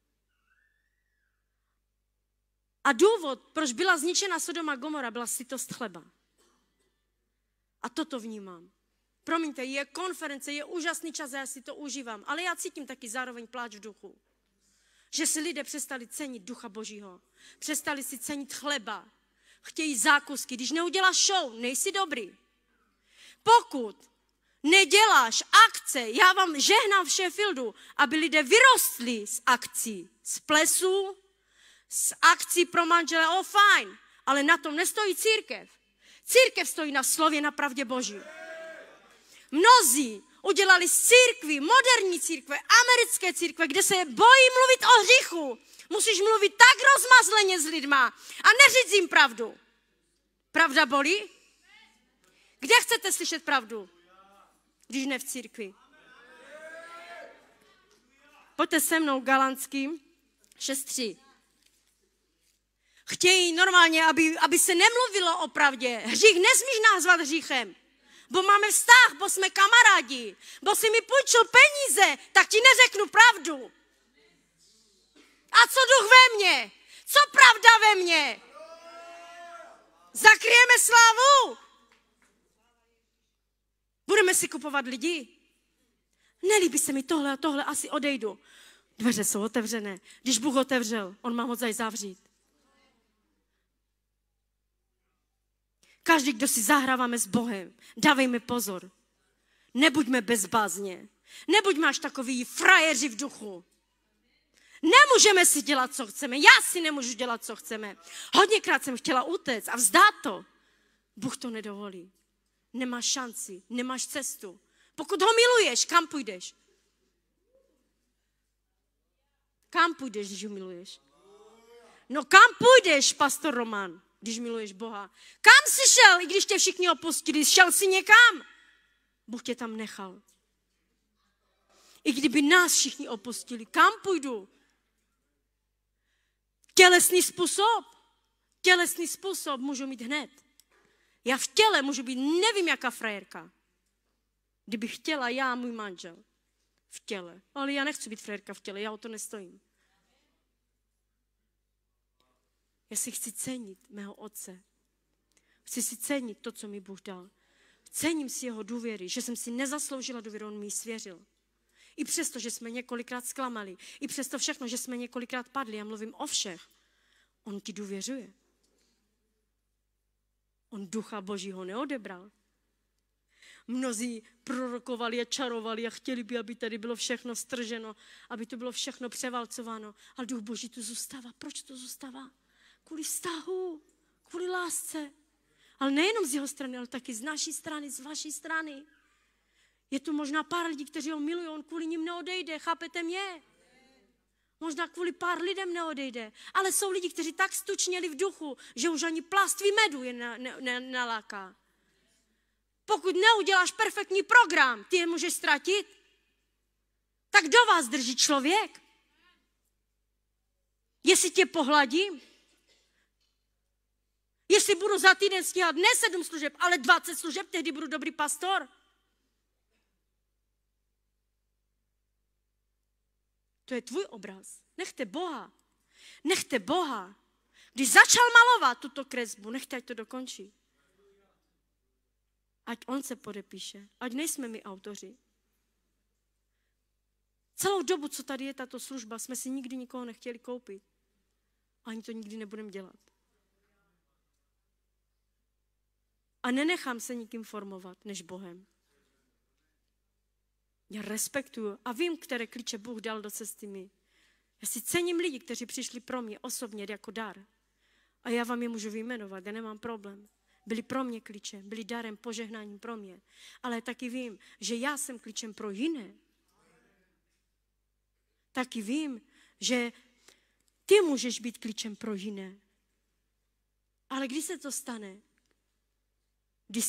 A důvod, proč byla zničena Sodoma a Gomora, byla sytost chleba. A toto vnímám. Promiňte, je konference, je úžasný čas a já si to užívám, ale já cítím taky zároveň pláč v duchu. Že si lidé přestali cenit ducha Božího. Přestali si cenit chleba. Chtějí zákusky. Když neuděláš show, nejsi dobrý. Pokud neděláš akce, já vám žehnám v Sheffieldu, aby lidé vyrostli z akcí, z plesů, z akcí pro manžele, fajn, ale na tom nestojí církev. Církev stojí na slově, na pravdě Boží. Mnozí udělali z církví, moderní církve, americké církve, kde se bojí mluvit o hříchu. Musíš mluvit tak rozmazleně s lidma a neříct jim pravdu. Pravda bolí? Kde chcete slyšet pravdu? Když ne v církvi. Pojďte se mnou Galatským 6:3. Chtějí normálně, aby se nemluvilo o pravdě. Hřích nesmíš nazvat hříchem. Bo máme vztah, bo jsme kamarádi. Bo si mi půjčil peníze, tak ti neřeknu pravdu. A co duch ve mně? Co pravda ve mně? Zakryjeme slávu. Budeme si kupovat lidi. Nelíbí se mi tohle a tohle, asi odejdu. Dveře jsou otevřené. Když Bůh otevřel, on má moc aj zavřít. Každý, kdo si zahráváme s Bohem, dávejme pozor. Nebuďme bezbázně. Nebuďme až takový frajeři v duchu. Nemůžeme si dělat, co chceme. Já si nemůžu dělat, co chceme. Hodněkrát jsem chtěla utéct a vzdát to. Bůh to nedovolí. Nemáš šanci, nemáš cestu. Pokud ho miluješ, kam půjdeš? Kam půjdeš, když ho miluješ? No kam půjdeš, pastor Roman, když miluješ Boha? Kam jsi šel, i když tě všichni opustili? Šel jsi někam? Bůh tě tam nechal. I kdyby nás všichni opustili, kam půjdu? Tělesný způsob můžu mít hned. Já v těle můžu být nevím jaká frajerka. Kdybych chtěla já a můj manžel. V těle. Ale já nechci být frajerka v těle, já o to nestojím. Já si chci cenit mého otce. Chci si cenit to, co mi Bůh dal. Cením si jeho důvěry, že jsem si nezasloužila důvěru, on mi ji svěřil. I přesto, že jsme několikrát zklamali, i přesto všechno, že jsme několikrát padli, já mluvím o všech, on ti důvěřuje. On ducha Božího neodebral. Mnozí prorokovali a čarovali a chtěli by, aby tady bylo všechno strženo, aby to bylo všechno převalcováno. Ale duch Boží tu zůstává. Proč to zůstává? Kvůli vztahu, kvůli lásce. Ale nejenom z jeho strany, ale taky z naší strany, z vaší strany. Je tu možná pár lidí, kteří ho milují, on kvůli nim neodejde, chápete mě? Možná kvůli pár lidem neodejde. Ale jsou lidi, kteří tak stučněli v duchu, že už ani pláství medu je naláká. Pokud neuděláš perfektní program, ty je můžeš ztratit. Tak kdo vás drží člověk? Jestli tě pohladím? Jestli budu za týden stíhat ne 7 služeb, ale 20 služeb, tehdy budu dobrý pastor. To je tvůj obraz. Nechte Boha. Nechte Boha. Když začal malovat tuto kresbu, nechte, ať to dokončí. Ať on se podepíše. Ať nejsme my autoři. Celou dobu, co tady je tato služba, jsme si nikdy nikoho nechtěli koupit. Ani to nikdy nebudeme dělat. A nenechám se nikým formovat, než Bohem. Já respektuju a vím, které klíče Bůh dal do cesty mi. Já si cením lidi, kteří přišli pro mě osobně jako dar. A já vám je můžu vyjmenovat, já nemám problém. Byli pro mě klíče, byli darem, požehnáním pro mě. Ale taky vím, že já jsem klíčem pro jiné. Taky vím, že ty můžeš být klíčem pro jiné. Ale kdy se to stane? Když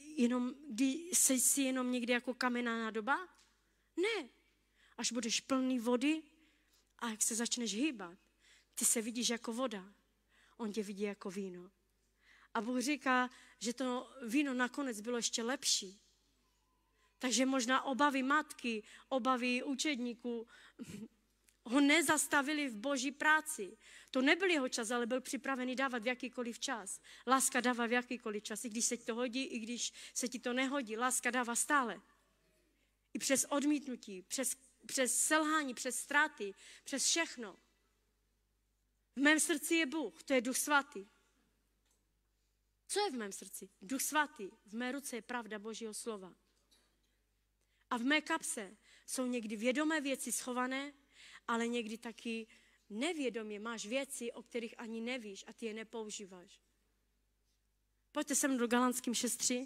jsi jenom někde jako kamenná nádoba? Ne. Až budeš plný vody a jak se začneš hýbat, ty se vidíš jako voda. On tě vidí jako víno. A Bůh říká, že to víno nakonec bylo ještě lepší. Takže možná obavy matky, obavy učedníků ho nezastavili v Boží práci. To nebyl jeho čas, ale byl připravený dávat v jakýkoliv čas. Láska dává v jakýkoliv čas, i když se ti to hodí, i když se ti to nehodí. Láska dává stále. I přes odmítnutí, přes selhání, přes ztráty, přes všechno. V mém srdci je Bůh, to je Duch Svatý. Co je v mém srdci? Duch Svatý. V mé ruce je pravda Božího slova. A v mé kapse jsou někdy vědomé věci schované, ale někdy taky nevědomě máš věci, o kterých ani nevíš a ty je nepoužíváš. Pojďte se mnou do Galatským 6:3.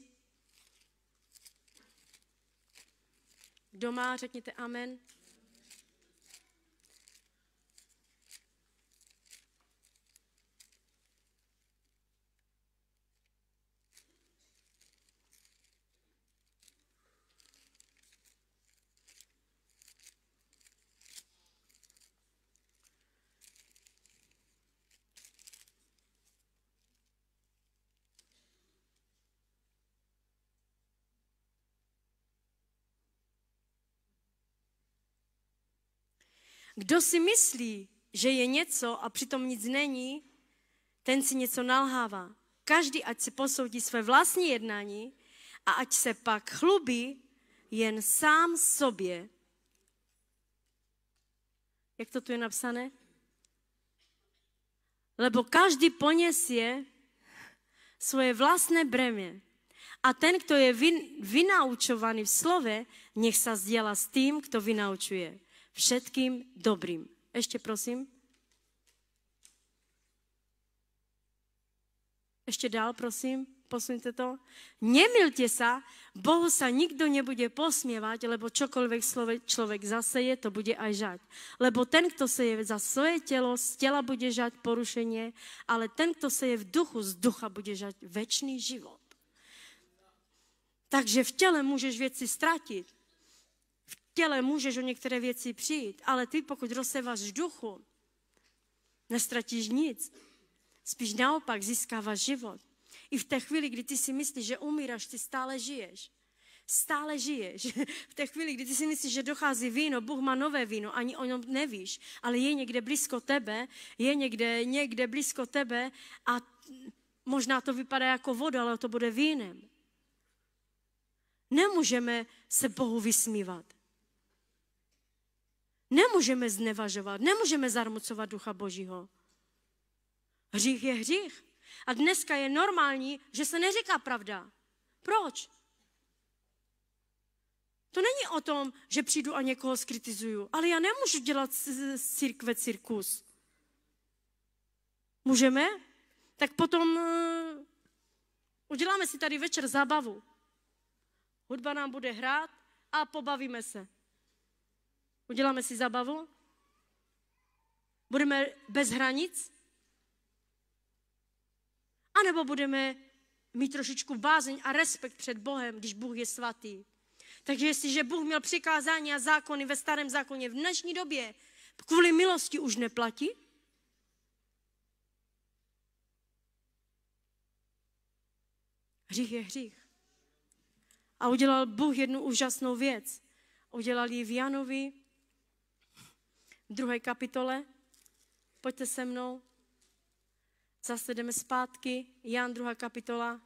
Kdo má, řekněte amen. Kdo si myslí, že je něco a přitom nic není, ten si něco nalhává. Každý ať si posoudí své vlastní jednání a ať se pak chlubí jen sám sobě. Jak to tu je napsané? Lebo každý poniesie svoje vlastné bremě. A ten, kdo je vynaučovaný v slove, nech sa sdiela s tým, kdo vynaučuje. Všetkým dobrým. Ještě prosím. Ještě dál, prosím. Posuňte to. Nemýlte sa, Bohu sa nikdo nebude posmievať, lebo čokoľvek človek zaseje, to bude aj žať. Lebo ten, kto seje za svoje telo, z tela bude žať porušenie, ale ten, kto seje v duchu, z ducha bude žať večný život. Takže v těle můžeš věci ztratit. V těle můžeš o některé věci přijít, ale ty, pokud rozseváš v duchu, nestratíš nic. Spíš naopak získáváš život. I v té chvíli, kdy ty si myslíš, že umíráš, ty stále žiješ. Stále žiješ. V té chvíli, kdy ty si myslíš, že dochází víno, Bůh má nové víno, ani o něm nevíš, ale je někde blízko tebe, je někde blízko tebe a možná to vypadá jako voda, ale to bude vínem. Nemůžeme se Bohu vysmívat. Nemůžeme znevažovat, nemůžeme zarmucovat Ducha Božího. Hřích je hřích. A dneska je normální, že se neříká pravda. Proč? To není o tom, že přijdu a někoho skritizuju, ale já nemůžu dělat z církve cirkus. Můžeme? Tak potom uděláme si tady večer zábavu. Hudba nám bude hrát a pobavíme se. Uděláme si zábavu? Budeme bez hranic? A nebo budeme mít trošičku bázeň a respekt před Bohem, když Bůh je svatý. Takže jestliže Bůh měl přikázání a zákony ve starém zákoně v dnešní době, kvůli milosti už neplatí? Hřích je hřích. A udělal Bůh jednu úžasnou věc. Udělal ji v Janovi, v 2. kapitole. Pojďte se mnou. Zase jdeme zpátky. Jan 2. kapitola.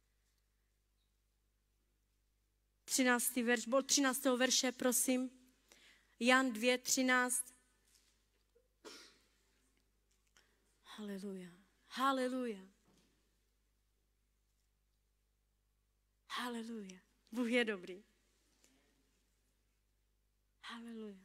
13. verše, prosím. Jan 2:13. Haleluja. Haleluja. Haleluja. Bůh je dobrý. Haleluja.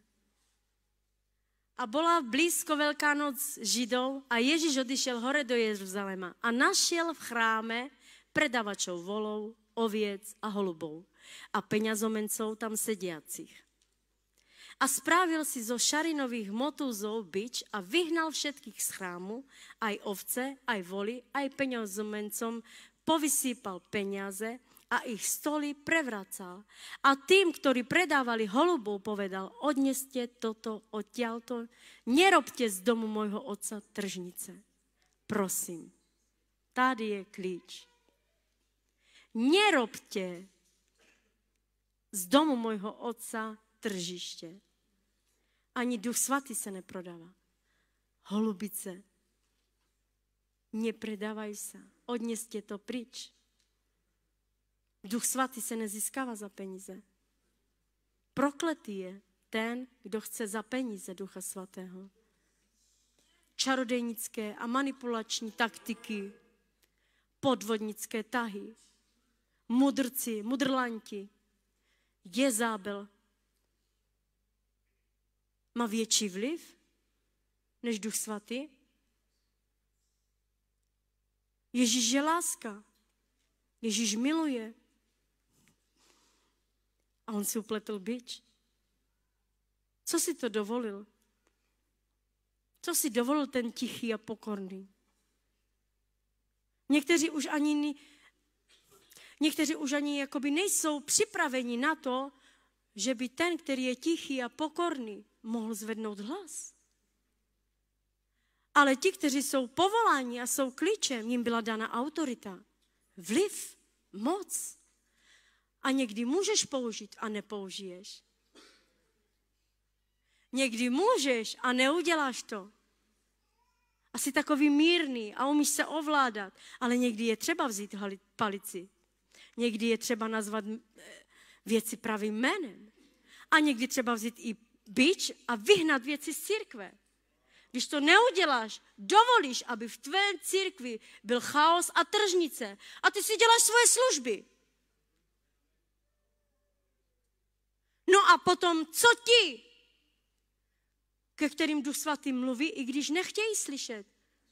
A byla blízko Velká noc Židov a Ježíš odišel hore do Jeruzaléma a našel v chráme predavačov volov, oviec a holubov a peňazomencov tam sediacich. A správil si zo šarinových motúzov bič a vyhnal všetkých z chrámu, aj ovce, aj voly, aj peňazomencom povysýpal peniaze a ich stoly prevracal. A tým, ktorí predávali holubov, povedal, odneste toto odtiaľto, nerobte z domu môjho otca tržnice. Prosím, tady je klíč. Nerobte z domu môjho otca tržiště. Ani Duch Svatý se neprodává. Holubice, nepredávají se. Odneste to pryč. Duch Svatý se nezískává za peníze. Prokletý je ten, kdo chce za peníze Ducha Svatého. Čarodejnické a manipulační taktiky, podvodnické tahy, mudrci, mudrlanti, Jezábel má větší vliv než Duch Svatý. Ježíš je láska. Ježíš miluje. A on si upletl bič. Co si to dovolil? Co si dovolil ten tichý a pokorný? Někteří už ani jakoby nejsou připraveni na to, že by ten, který je tichý a pokorný, mohl zvednout hlas. Ale ti, kteří jsou povoláni a jsou klíčem, jim byla dána autorita, vliv, moc. A někdy můžeš použít a nepoužiješ. Někdy můžeš a neuděláš to. A jsi takový mírný a umíš se ovládat, ale někdy je třeba vzít palici. Někdy je třeba nazvat věci pravým jménem. A někdy třeba vzít i bič a vyhnat věci z církve. Když to neuděláš, dovolíš, aby v tvé církvi byl chaos a tržnice. A ty si děláš svoje služby. No a potom, co ti, ke kterým Duch Svatý mluví, i když nechtějí slyšet?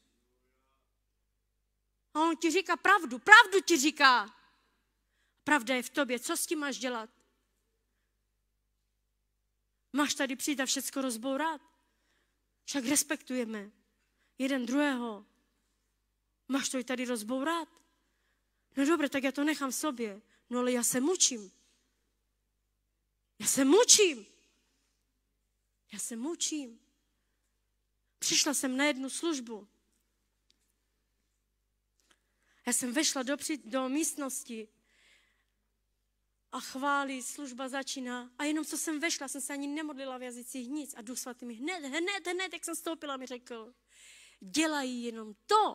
A on ti říká pravdu, pravdu ti říká. Pravda je v tobě, co s tím máš dělat? Máš tady přijít a všecko rozbourat? Však respektujeme jeden druhého. Máš to i tady rozbourat? No dobré, tak já to nechám v sobě. No ale já se mučím. Já se mučím. Přišla jsem na jednu službu. Já jsem vešla do místnosti a chválí, služba začíná. A jenom co jsem vešla, jsem se ani nemodlila v jazycích nic. A Duch Svatý mi hned, jak jsem stoupila, mi řekl, dělají jenom to,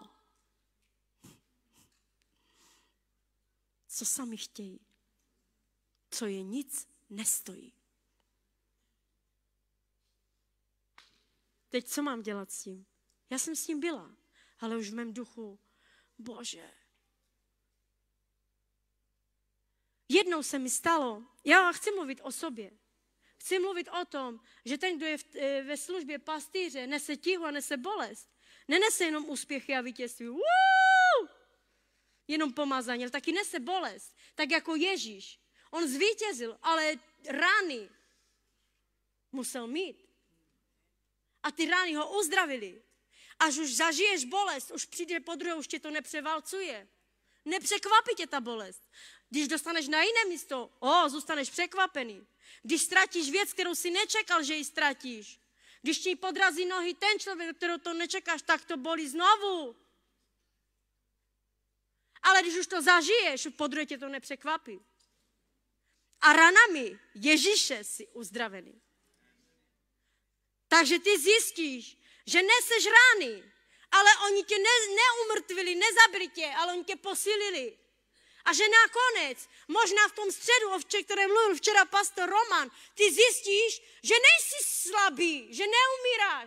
co sami chtějí. Co je nic nestojí. Teď co mám dělat s tím? Já jsem s tím byla, ale už v mém duchu, Bože. Jednou se mi stalo, já chci mluvit o sobě. Chci mluvit o tom, že ten, kdo je ve službě pastýře, nese tíhu a nese bolest. Nenese jenom úspěchy a vítězství. Jenom pomazání, ale taky nese bolest. Tak jako Ježíš. On zvítězil, ale rány musel mít. A ty rány ho uzdravily. Až už zažiješ bolest, už přijde podruhé, už tě to nepřevalcuje. Nepřekvapí tě ta bolest. Když dostaneš na jiné místo, zůstaneš překvapený. Když ztratíš věc, kterou si nečekal, že ji ztratíš. Když ti podrazí nohy ten člověk, kterou to nečekáš, tak to bolí znovu. Ale když už to zažiješ, podruhé tě to nepřekvapí. A ranami Ježíše jsi uzdravený. Takže ty zjistíš, že neseš rány, ale oni tě neumrtvili, nezabili tě, ale oni tě posílili. A že nakonec, možná v tom středu, o kterém mluvil včera pastor Roman, ty zjistíš, že nejsi slabý, že neumíráš.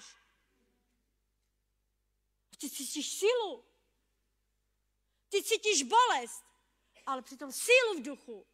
Ty cítíš sílu. Ty cítíš bolest, ale přitom sílu v duchu.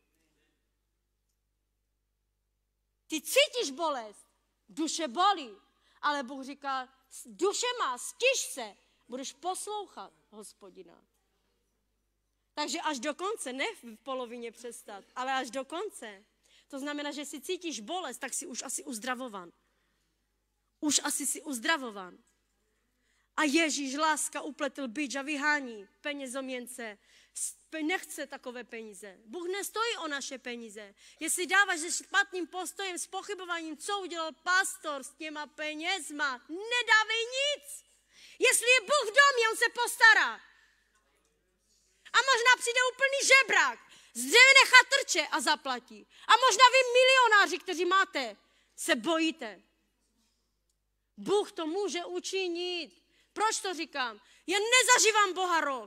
Ty cítíš bolest, duše bolí, ale Bůh říká, duše má, stiž se, budeš poslouchat Hospodina. Takže až do konce, ne v polovině přestat, ale až do konce. To znamená, že si cítíš bolest, tak si už asi uzdravovan. Už asi si uzdravovan. A Ježíš, láska, upletl bič a vyhání penězoměnce. Nechce takové peníze. Bůh nestojí o naše peníze. Jestli dáváš se špatným postojem, s pochybováním, co udělal pastor s těma penězma, nedávej nic. Jestli je Bůh v domě, on se postará. A možná přijde úplný žebrák, z dřevěné chatrče a zaplatí. A možná vy milionáři, kteří máte, se bojíte. Bůh to může učinit. Proč to říkám? Já nezažívám Boha rok.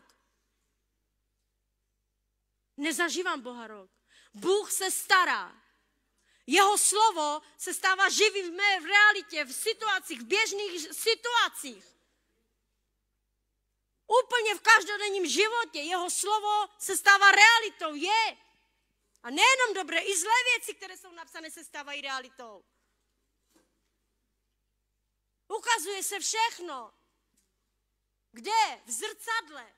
Nezažívám Boha rok. Bůh se stará. Jeho slovo se stává živý v mé realitě, v situacích, v běžných situacích. Úplně v každodenním životě jeho slovo se stává realitou, je. A nejenom dobré, i zlé věci, které jsou napsané, se stávají realitou. Ukazuje se všechno. Kde? V zrcadle.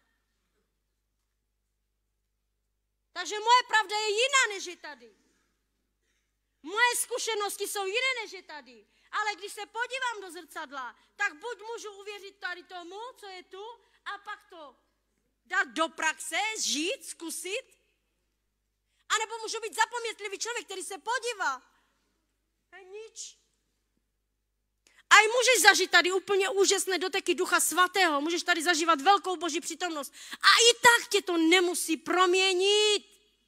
Takže moje pravda je jiná, než je tady. Moje zkušenosti jsou jiné, než je tady. Ale když se podívám do zrcadla, tak buď můžu uvěřit tady tomu, co je tu, a pak to dát do praxe, žít, zkusit. A nebo můžu být zapomnětlivý člověk, který se podívá. A nič. A i můžeš zažít tady úplně úžasné doteky Ducha Svatého. Můžeš tady zažívat velkou Boží přítomnost. A i tak tě to nemusí proměnit.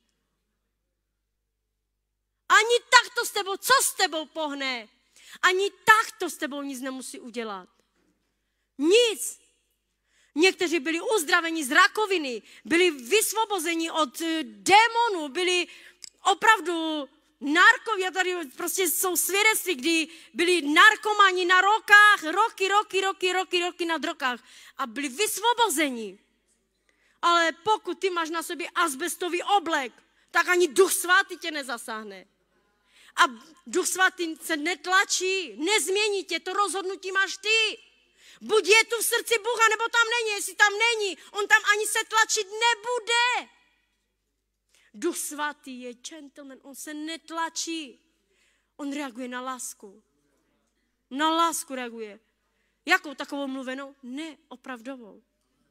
Ani tak to s tebou, co s tebou pohne? Ani tak to s tebou nic nemusí udělat. Nic. Někteří byli uzdraveni z rakoviny, byli vysvobozeni od démonů, byli opravdu narkovi, tady prostě jsou svědectví, kdy byli narkomani na rokách, roky na drogách a byli vysvobozeni. Ale pokud ty máš na sobě azbestový oblek, tak ani Duch Svatý tě nezasáhne. A Duch Svatý se netlačí, nezmění tě, to rozhodnutí máš ty. Buď je tu v srdci Boha, nebo tam není. Jestli tam není, on tam ani se tlačit nebude. Duch Svatý je gentleman, on se netlačí. On reaguje na lásku. Na lásku reaguje. Jakou takovou mluvenou? Ne, opravdovou.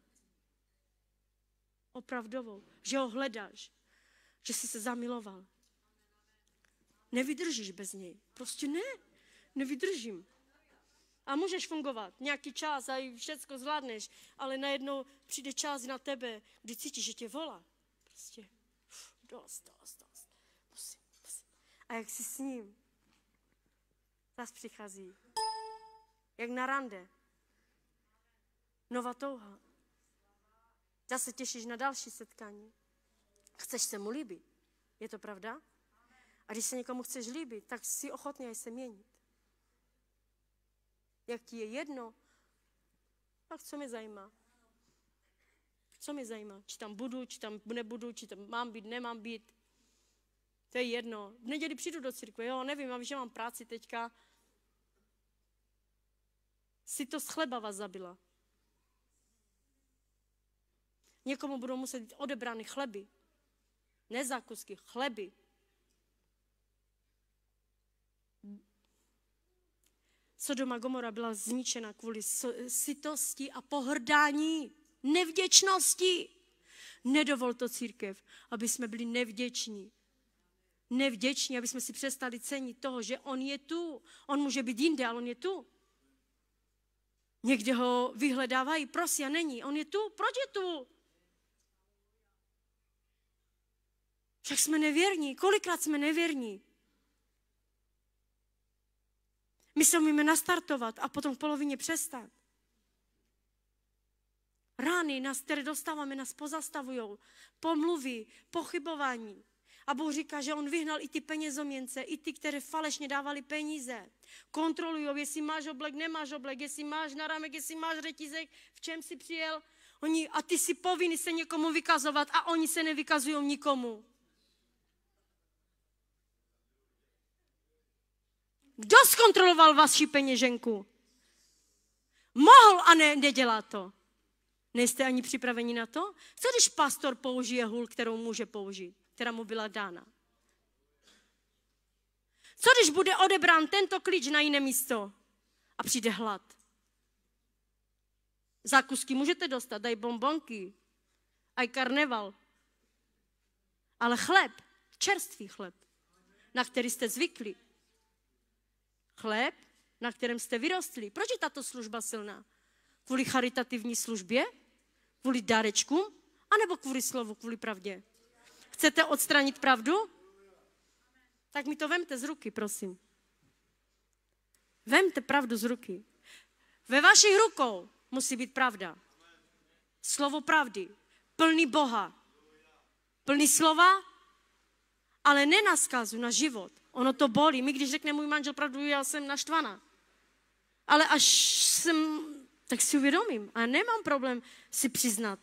Opravdovou. Že ho hledáš. Že jsi se zamiloval. Nevydržíš bez něj. Prostě ne. Nevydržím. A můžeš fungovat nějaký čas a i všecko zvládneš, ale najednou přijde čas na tebe, kdy cítíš, že tě volá. Prostě dost. Musím. A jak jsi s ním, zas přichází. Jak na rande. Nová touha. Zase těšíš na další setkání. Chceš se mu líbit. Je to pravda? A když se někomu chceš líbit, tak jsi ochotný aj se měnit. Jak ti je jedno, tak co mě zajímá? Co mě zajímá? Či tam budu, či tam nebudu, či tam mám být, nemám být. To je jedno. V neděli přijdu do církve, jo, nevím, a že mám práci teďka. Sytost chleba vás zabila. Někomu budou muset být odebrány chleby. Ne zákusky, chleby. Sodoma Gomora byla zničena kvůli sytosti a pohrdání, nevděčnosti. Nedovol to církev, aby jsme byli nevděční. Nevděční, aby jsme si přestali cenit toho, že on je tu. On může být jinde, ale on je tu. Někde ho vyhledávají, prosí a není. On je tu, proč je tu? Však jsme nevěrní, kolikrát jsme nevěrní. My se umíme nastartovat a potom v polovině přestat. Rány, nás, které dostáváme, nás pozastavují. Pomluvy, pochybování. A Bůh říká, že on vyhnal i ty penězoměnce, i ty, které falešně dávali peníze. Kontrolují, jestli máš oblek, nemáš oblek, jestli máš náramek, jestli máš řetízek, v čem jsi přijel. A ty jsi povinný se někomu vykazovat a oni se nevykazují nikomu. Kdo zkontroloval vaši peněženku? Mohl a nedělá to. Nejste ani připraveni na to? Co když pastor použije hůl, kterou může použít, která mu byla dána? Co když bude odebrán tento klíč na jiné místo a přijde hlad? Zákusky můžete dostat, dají bonbonky, aj karneval. Ale chléb, čerstvý chléb, na který jste zvykli. Chléb, na kterém jste vyrostli. Proč je tato služba silná? Kvůli charitativní službě? Kvůli dárečkům? A nebo kvůli slovu, kvůli pravdě? Chcete odstranit pravdu? Tak mi to vemte z ruky, prosím. Vemte pravdu z ruky. Ve vašich rukou musí být pravda. Slovo pravdy. Plný Boha. Plný slova, ale ne na zkazu, na život. Ono to bolí. My, když řekne můj manžel pravdu, já jsem naštvaná. Ale až jsem, tak si uvědomím. A nemám problém si přiznat.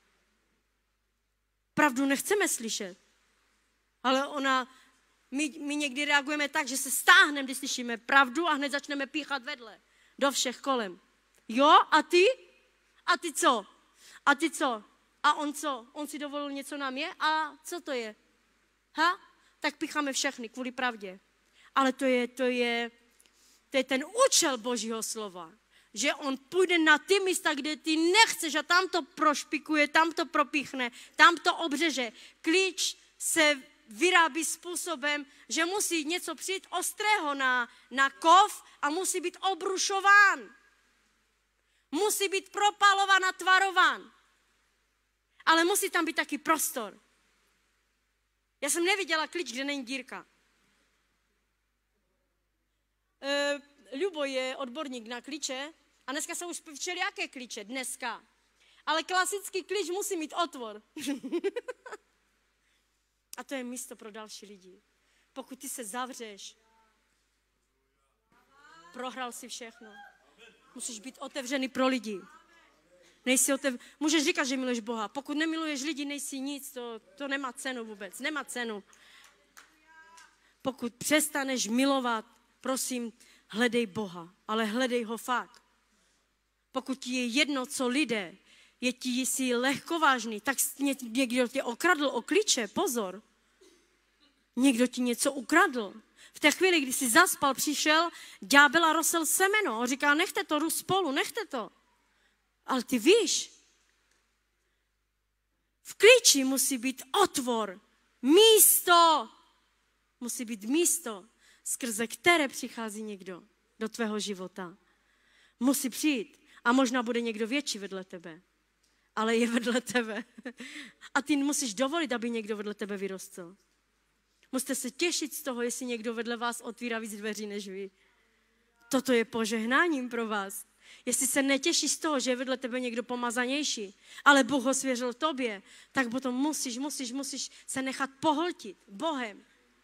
Pravdu nechceme slyšet. Ale my někdy reagujeme tak, že se stáhneme, když slyšíme pravdu a hned začneme píchat vedle. Do všech kolem. Jo, a ty? A ty co? A ty co? A on co? On si dovolil něco na mě? A co to je? Ha? Tak pícháme všechny kvůli pravdě. Ale to je ten účel Božího slova. Že on půjde na ty místa, kde ty nechceš a tam to prošpikuje, tam to propíchne, tam to obřeže. Klíč se vyrábí způsobem, že musí něco přijít ostrého na kov a musí být obrušován. Musí být propalován a tvarován. Ale musí tam být taky prostor. Já jsem neviděla klíč, kde není dírka. Ľubo je odborník na klíče a dneska jsou už všelijaké klíče, dneska. Ale klasický klíč musí mít otvor. A to je místo pro další lidi. Pokud ty se zavřeš, prohrál si všechno. Musíš být otevřený pro lidi. Můžeš říkat, že miluješ Boha. Pokud nemiluješ lidi, nejsi nic. To nemá cenu vůbec. Nemá cenu. Pokud přestaneš milovat, prosím, hledej Boha. Ale hledej ho fakt. Pokud ti je jedno, co lidé, jsi lehkovážný, tak někdo tě okradl o klíče. Pozor. Někdo ti něco ukradl. V té chvíli, kdy jsi zaspal, přišel ďábel a rosel semeno. On říká, nechte to, jdu spolu, nechte to. Ale ty víš, v klíči musí být otvor, místo. Musí být místo, skrze které přichází někdo do tvého života. Musí přijít a možná bude někdo větší vedle tebe, ale je vedle tebe. A ty musíš dovolit, aby někdo vedle tebe vyrostl. Musíte se těšit z toho, jestli někdo vedle vás otvírá víc dveří než vy. Toto je požehnáním pro vás. Jestli se netěšíš z toho, že je vedle tebe někdo pomazanější, ale Bůh ho svěřil tobě, tak potom musíš se nechat pohltit Bohem.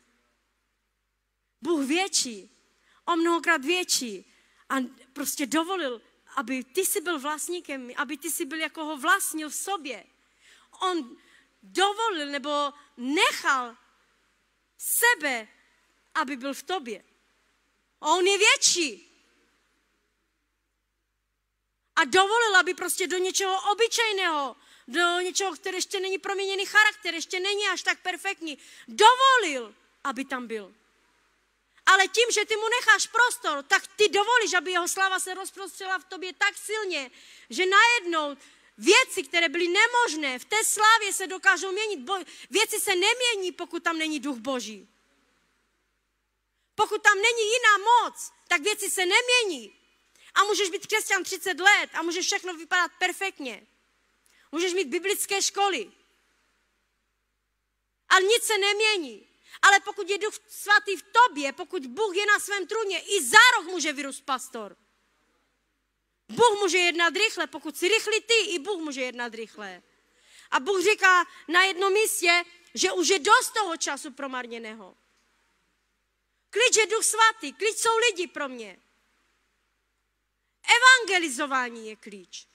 Bůh větší, o mnohokrát větší a prostě dovolil, aby ty jsi byl vlastníkem, aby ty jsi byl jako ho vlastnil v sobě. On dovolil nebo nechal sebe, aby byl v tobě. On je větší. A dovolil, aby prostě do něčeho obyčejného, do něčeho, které ještě není proměněný charakter, ještě není až tak perfektní, dovolil, aby tam byl. Ale tím, že ty mu necháš prostor, tak ty dovolíš, aby jeho sláva se rozprostřela v tobě tak silně, že najednou věci, které byly nemožné, v té slávě se dokážou měnit. Věci se nemění, pokud tam není duch Boží. Pokud tam není jiná moc, tak věci se nemění. A můžeš být křesťan 30 let a můžeš všechno vypadat perfektně. Můžeš mít biblické školy. Ale nic se nemění. Ale pokud je Duch Svatý v tobě, pokud Bůh je na svém trůně, i za roh může vyrůst pastor. Bůh může jednat rychle, pokud jsi rychlý ty, i Bůh může jednat rychle. A Bůh říká na jednom místě, že už je dost toho času promarněného. Klíč je Duch Svatý, klíč jsou lidi pro mě. Evangelizování je klíč.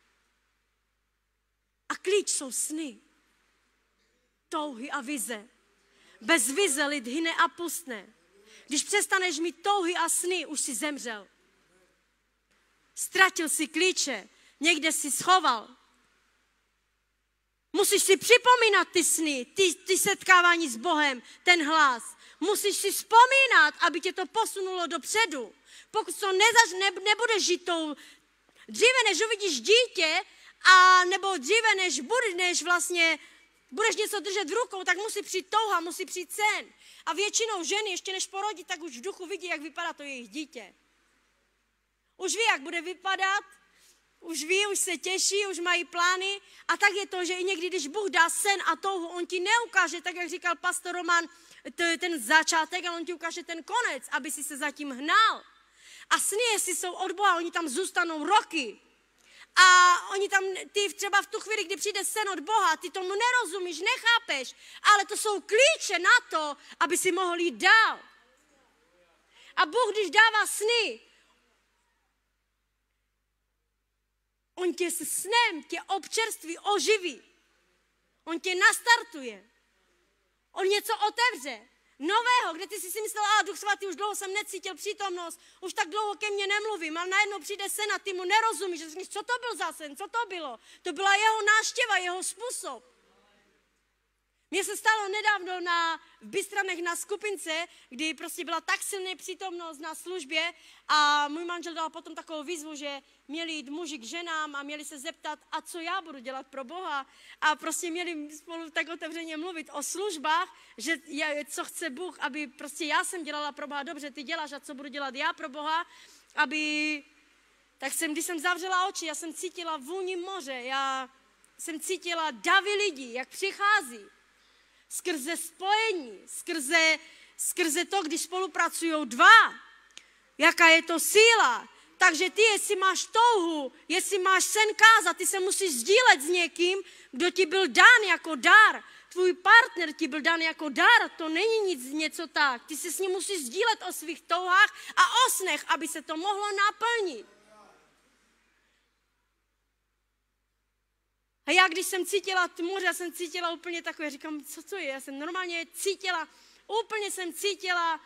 A klíč jsou sny, touhy a vize. Bez vize lid hyne a pustne. Když přestaneš mít touhy a sny, už jsi zemřel. Ztratil si klíče, někde si schoval. Musíš si připomínat ty sny, ty setkávání s Bohem, ten hlas. Musíš si vzpomínat, aby tě to posunulo dopředu. Pokud to nebudeš žít tou, dříve než uvidíš dítě, a nebo dříve než vlastně budeš něco držet v rukou, tak musí přijít touha, musí přijít sen. A většinou ženy, ještě než porodí, tak už v duchu vidí, jak vypadá to jejich dítě. Už ví, jak bude vypadat, už ví, už se těší, už mají plány. A tak je to, že i někdy, když Bůh dá sen a touhu, on ti neukáže, tak jak říkal pastor Roman, ten začátek, ale on ti ukáže ten konec, aby si se zatím hnal. A sny, jestli jsou od Boha, oni tam zůstanou roky. A oni tam, ty třeba v tu chvíli, kdy přijde sen od Boha, ty tomu nerozumíš, nechápeš, ale to jsou klíče na to, aby si mohl jít dál. A Bůh, když dává sny, on tě se snem, tě občerství, oživí. On tě nastartuje. On něco otevře. Nového, kde ty jsi si myslela, Duch Svatý, už dlouho jsem necítil přítomnost, už tak dlouho ke mně nemluvím, ale najednou přijde sen a ty mu nerozumíš, že řekneš, co to byl za sen, co to bylo? To byla jeho návštěva, jeho způsob. Mně se stalo nedávno v Bystranech na skupince, kdy prostě byla tak silná přítomnost na službě a můj manžel dal potom takovou výzvu, že měli jít muži k ženám a měli se zeptat, a co já budu dělat pro Boha. A prostě měli spolu tak otevřeně mluvit o službách, že co chce Bůh, aby prostě já jsem dělala pro Boha, dobře, ty děláš, a co budu dělat já pro Boha, když jsem zavřela oči, já jsem cítila vůni moře, já jsem cítila davy lidí, jak přichází. Skrze spojení, skrze to, když spolupracují dva, jaká je to síla. Takže ty, jestli máš touhu, jestli máš sen kázat, ty se musíš sdílet s někým, kdo ti byl dán jako dar. Tvůj partner ti byl dán jako dar, to není něco tak. Ty se s ním musíš sdílet o svých touhách a o snech, aby se to mohlo naplnit. A já, když jsem cítila tmu, já jsem cítila úplně takové, říkám, co to je? Já jsem normálně cítila, úplně jsem cítila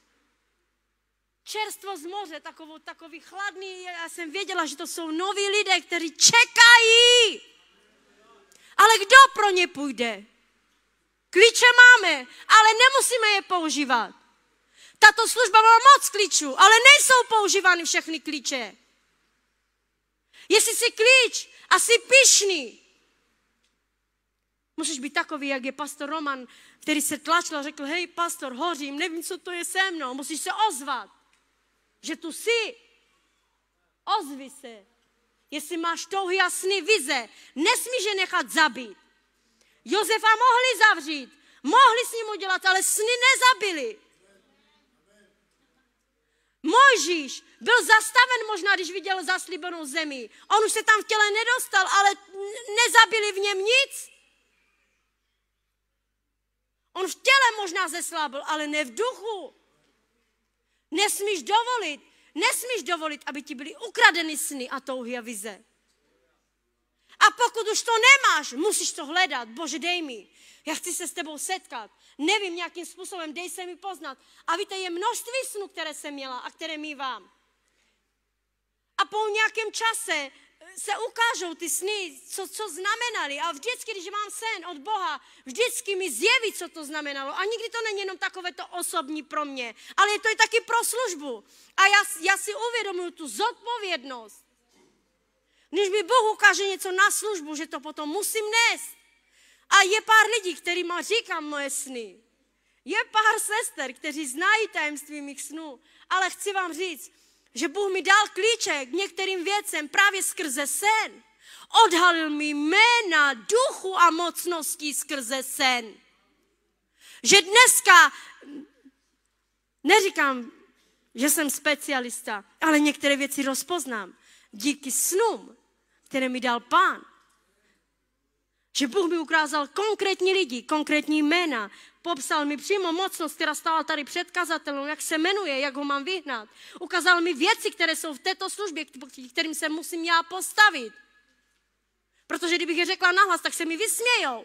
čerstvo z moře, takový chladný, já jsem věděla, že to jsou noví lidé, kteří čekají. Ale kdo pro ně půjde? Klíče máme, ale nemusíme je používat. Tato služba má moc klíčů, ale nejsou používány všechny klíče. Jestli jsi klíč a jsi pyšný, musíš být takový, jak je pastor Roman, který se tlačil a řekl, hej pastor, hořím, nevím, co to je se mnou, musíš se ozvat, že tu jsi. Ozvi se. Jestli máš touhy a sny, vize, nesmíš je nechat zabít. Josefa mohli zavřít, mohli s ním udělat, ale sny nezabili. Mojžíš byl zastaven možná, když viděl zaslíbenou zemi. On už se tam v těle nedostal, ale nezabili v něm nic. On v těle možná zeslábil, ale ne v duchu. Nesmíš dovolit, aby ti byly ukradeny sny a touhy a vize. A pokud už to nemáš, musíš to hledat. Bože, dej mi. Já chci se s tebou setkat. Nevím, nějakým způsobem, dej se mi poznat. A víte, je množství snů, které jsem měla a které mívám. A po nějakém čase se ukážou ty sny, co znamenaly. A vždycky, když mám sen od Boha, vždycky mi zjeví, co to znamenalo. A nikdy to není jenom takové to osobní pro mě, ale je to i taky pro službu. A já si uvědomuji tu zodpovědnost. Když mi Bůh ukáže něco na službu, že to potom musím nést. A je pár lidí, kterým říkám moje sny. Je pár sester, kteří znají tajemství mých snů. Ale chci vám říct, že Bůh mi dal klíče k některým věcem právě skrze sen. Odhalil mi jména duchu a mocností skrze sen. Že dneska, neříkám, že jsem specialista, ale některé věci rozpoznám. díky snům, které mi dal Pán. Že Bůh mi ukázal konkrétní lidi, konkrétní jména. Popsal mi přímo mocnost, která stála tady před kazatelem, jak se jmenuje, jak ho mám vyhnat. Ukázal mi věci, které jsou v této službě, kterým se musím já postavit. Protože kdybych je řekla nahlas, tak se mi vysmějou.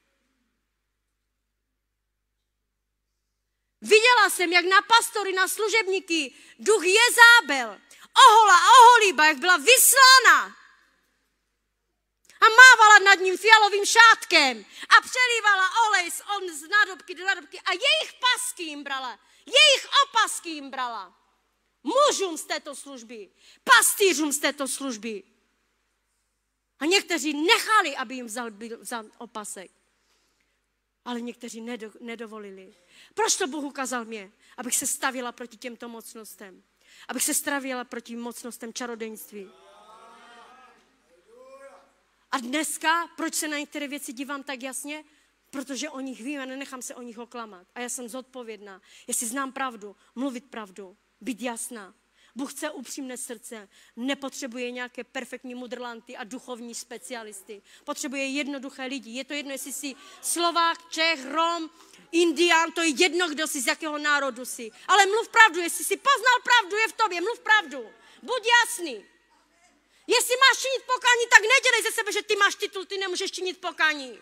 Viděla jsem, jak na pastory, na služebníky duch Jezábel, Ohola a Oholíba, jak byla vyslána a mávala nad ním fialovým šátkem a přelívala olej z nádobky do nádobky a jejich pasky jim brala, jejich opasky jim brala. Mužům z této služby, pastýřům z této služby. A někteří nechali, aby jim vzal opasek. Ale někteří nedovolili. Proč to Bůh ukázal mě? Abych se stavila proti těmto mocnostem. Abych se stavila proti mocnostem čarodějnictví. A dneska, proč se na některé věci dívám tak jasně? Protože o nich vím a nenechám se o nich oklamat. A já jsem zodpovědná. Jestli znám pravdu, mluvit pravdu, být jasná. Bůh chce upřímné srdce, nepotřebuje nějaké perfektní mudrlanty a duchovní specialisty. Potřebuje jednoduché lidi. Je to jedno, jestli jsi Slovák, Čech, Rom, Indián, to je jedno, kdo jsi, z jakého národu jsi. Ale mluv pravdu, jestli jsi poznal pravdu, je v tobě, mluv pravdu. Buď jasný. Jestli máš činit pokání, tak nedělej ze sebe, že ty máš titul, ty nemůžeš činit pokání.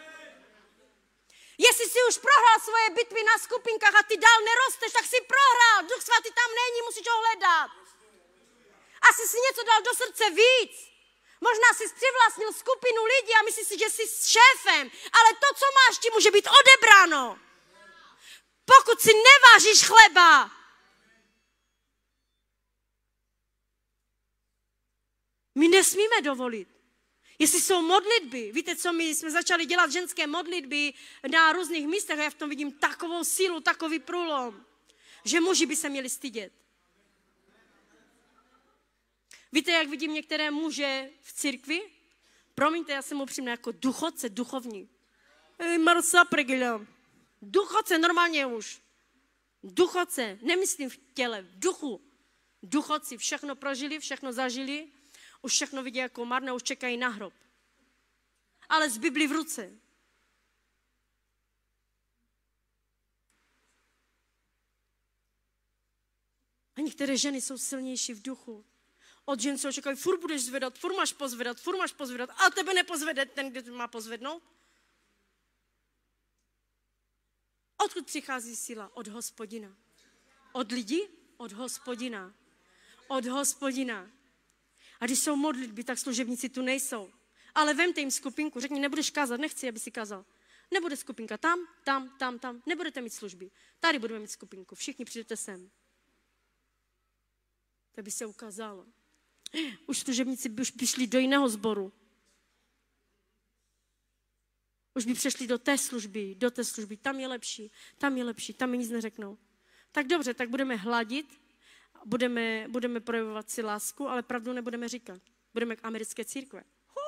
Jestli jsi už prohrál svoje bitvy na skupinkách a ty dál nerosteš, tak si prohrál. Duch svatý tam není, musíš ho hledat. Asi si něco dal do srdce víc. Možná jsi přivlastnil skupinu lidí a myslíš si, že jsi šéfem, ale to, co máš, ti může být odebráno. Pokud si nevážíš chleba. My nesmíme dovolit. Jestli jsou modlitby, víte co, my jsme začali dělat ženské modlitby na různých místech a já v tom vidím takovou sílu, takový průlom, že muži by se měli stydět. Víte, jak vidím některé muže v církvi? Promiňte, já jsem upřímná, jako duchodce, duchovní. Marsa Pregila. Duchodce, normálně už. Duchodce, nemyslím v těle, v duchu. Duchodci všechno prožili, všechno zažili, už všechno vidí jako marné, už čekají na hrob. Ale z Biblii v ruce. A některé ženy jsou silnější v duchu. Od žen se očekají, furt budeš zvedat, furt máš pozvedat, a tebe nepozvede ten, kdo má pozvednout. Odkud přichází síla? Od Hospodina. Od lidí? Od Hospodina. Od Hospodina. A když jsou modlitby, tak služebníci tu nejsou. Ale vemte jim skupinku, řekni, nebudeš kázat, nechci, aby si kázal. Nebude skupinka tam, nebudete mít služby. Tady budeme mít skupinku, všichni přijdete sem. To by se ukázalo. Už služebníci by už šli do jiného sboru. Už by přešli do té služby, tam je lepší, tam mi nic neřeknou. Tak dobře, tak budeme hladit, budeme projevovat si lásku, ale pravdu nebudeme říkat. Budeme k americké církve.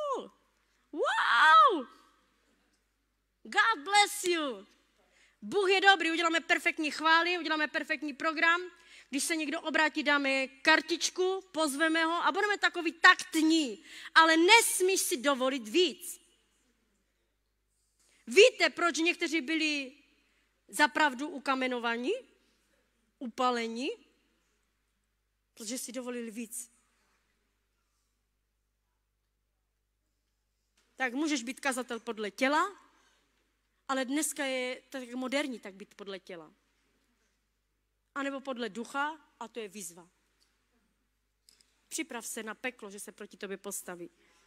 Wow! God bless you! Bůh je dobrý, uděláme perfektní chvály, uděláme perfektní program. Když se někdo obrátí, dáme kartičku, pozveme ho a budeme takový taktní. Ale nesmíš si dovolit víc. Víte, proč někteří byli za pravdu ukamenovaní, upalení? Protože si dovolili víc. Tak můžeš být kazatel podle těla, ale dneska je tak moderní tak být podle těla. A nebo podle ducha, a to je výzva. Připrav se na peklo, že se proti tobě postaví.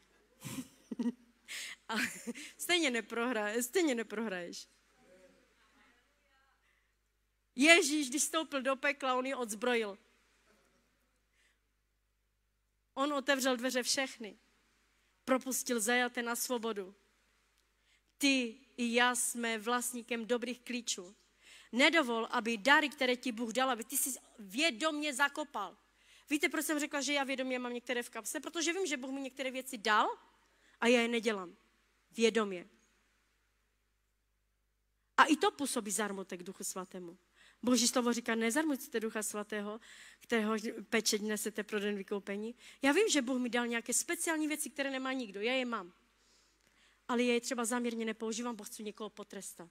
A stejně neprohraješ. Ježíš, když vstoupil do pekla, on ji odzbrojil. On otevřel dveře všechny. Propustil zajaté na svobodu. Ty i já jsme vlastníkem dobrých klíčů. Nedovol, aby dary, které ti Bůh dal, aby ty si vědomě zakopal. Víte, proč jsem řekla, že já vědomě mám některé v kapse? Protože vím, že Bůh mi některé věci dal a já je nedělám. Vědomě. A i to působí zármutek Duchu Svatému. Boží slovo říká, nezarmucujte Ducha Svatého, kterého pečeť nesete pro den vykoupení. Já vím, že Bůh mi dal nějaké speciální věci, které nemá nikdo, já je mám. Ale je třeba záměrně nepoužívám, bo chci někoho potrestat.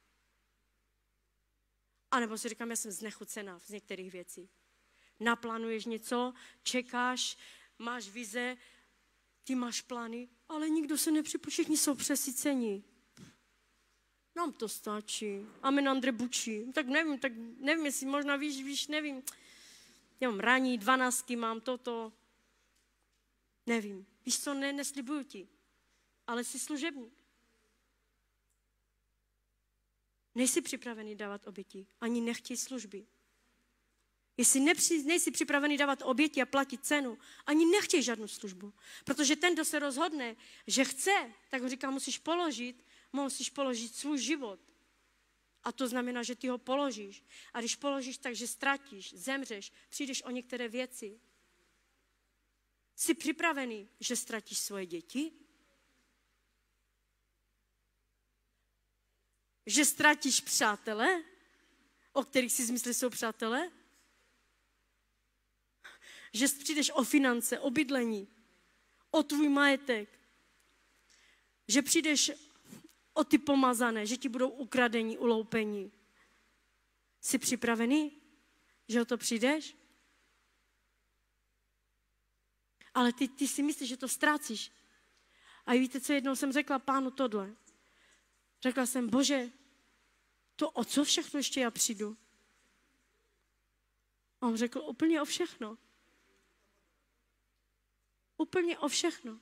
A nebo si říkám, já jsem znechucená z některých věcí. Naplánuješ něco, čekáš, máš vize, ty máš plány, ale nikdo se nepřipojí, všichni jsou přesycení. Nám to stačí. Amen, Andre Buči. Tak nevím, jestli možná víš, nevím. Já mám raní, 12 mám toto. Nevím. Víš co, neslibuju ti. Ale jsi služebník. Nejsi připravený dávat oběti, ani nechtěj služby. Jestli nejsi připravený dávat oběti a platit cenu, ani nechtěj žádnou službu. Protože ten, kdo se rozhodne, že chce, tak ho říká, musíš položit svůj život. A to znamená, že ty ho položíš. A když položíš tak, že ztratíš, zemřeš, přijdeš o některé věci. Jsi připravený, že ztratíš svoje děti? Že ztratíš přátele, o kterých si myslíš, jsou přátelé? Že přijdeš o finance, o bydlení, o tvůj majetek. Že přijdeš o ty pomazané, že ti budou ukradení, uloupení. Jsi připravený, že o to přijdeš? Ale ty si myslíš, že to ztrácíš. A víte, co jednou jsem řekla Pánu tohle? Řekla jsem, Bože, to o co všechno ještě já přijdu? A on řekl, úplně o všechno. Úplně o všechno.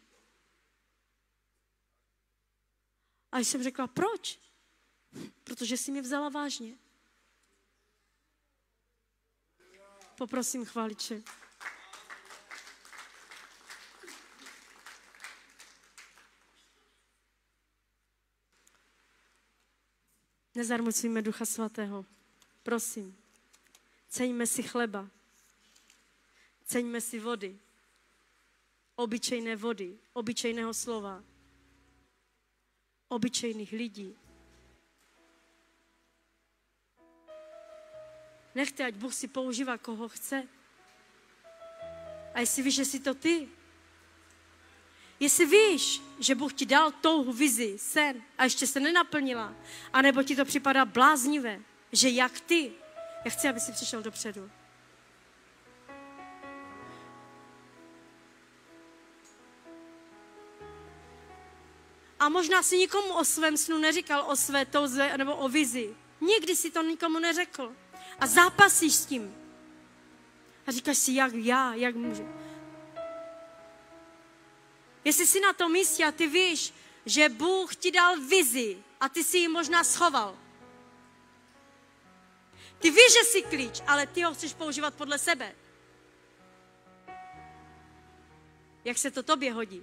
A jsem řekla, proč? Protože jsi mě vzala vážně. Poprosím chváliče. Nezarmucujme Ducha Svatého. Prosím. Ceňme si chleba. Ceňme si vody. Obyčejné vody. Obyčejného slova. Obyčejných lidí. Nechte, ať Bůh si používá, koho chce. A jestli víš, že jsi to ty, jestli víš, že Bůh ti dal touhu, vizi, sen a ještě se nenaplnila, anebo ti to připadá bláznivé, že jak ty, já chci, aby si přišel dopředu. A možná si nikomu o svém snu neříkal, o své touze nebo o vizi. Nikdy si to nikomu neřekl. A zápasíš s tím. A říkáš si, jak můžu. Jestli jsi na tom místě a ty víš, že Bůh ti dal vizi a ty si ji možná schoval. Ty víš, že jsi klíč, ale ty ho chceš používat podle sebe. Jak se to tobě hodí?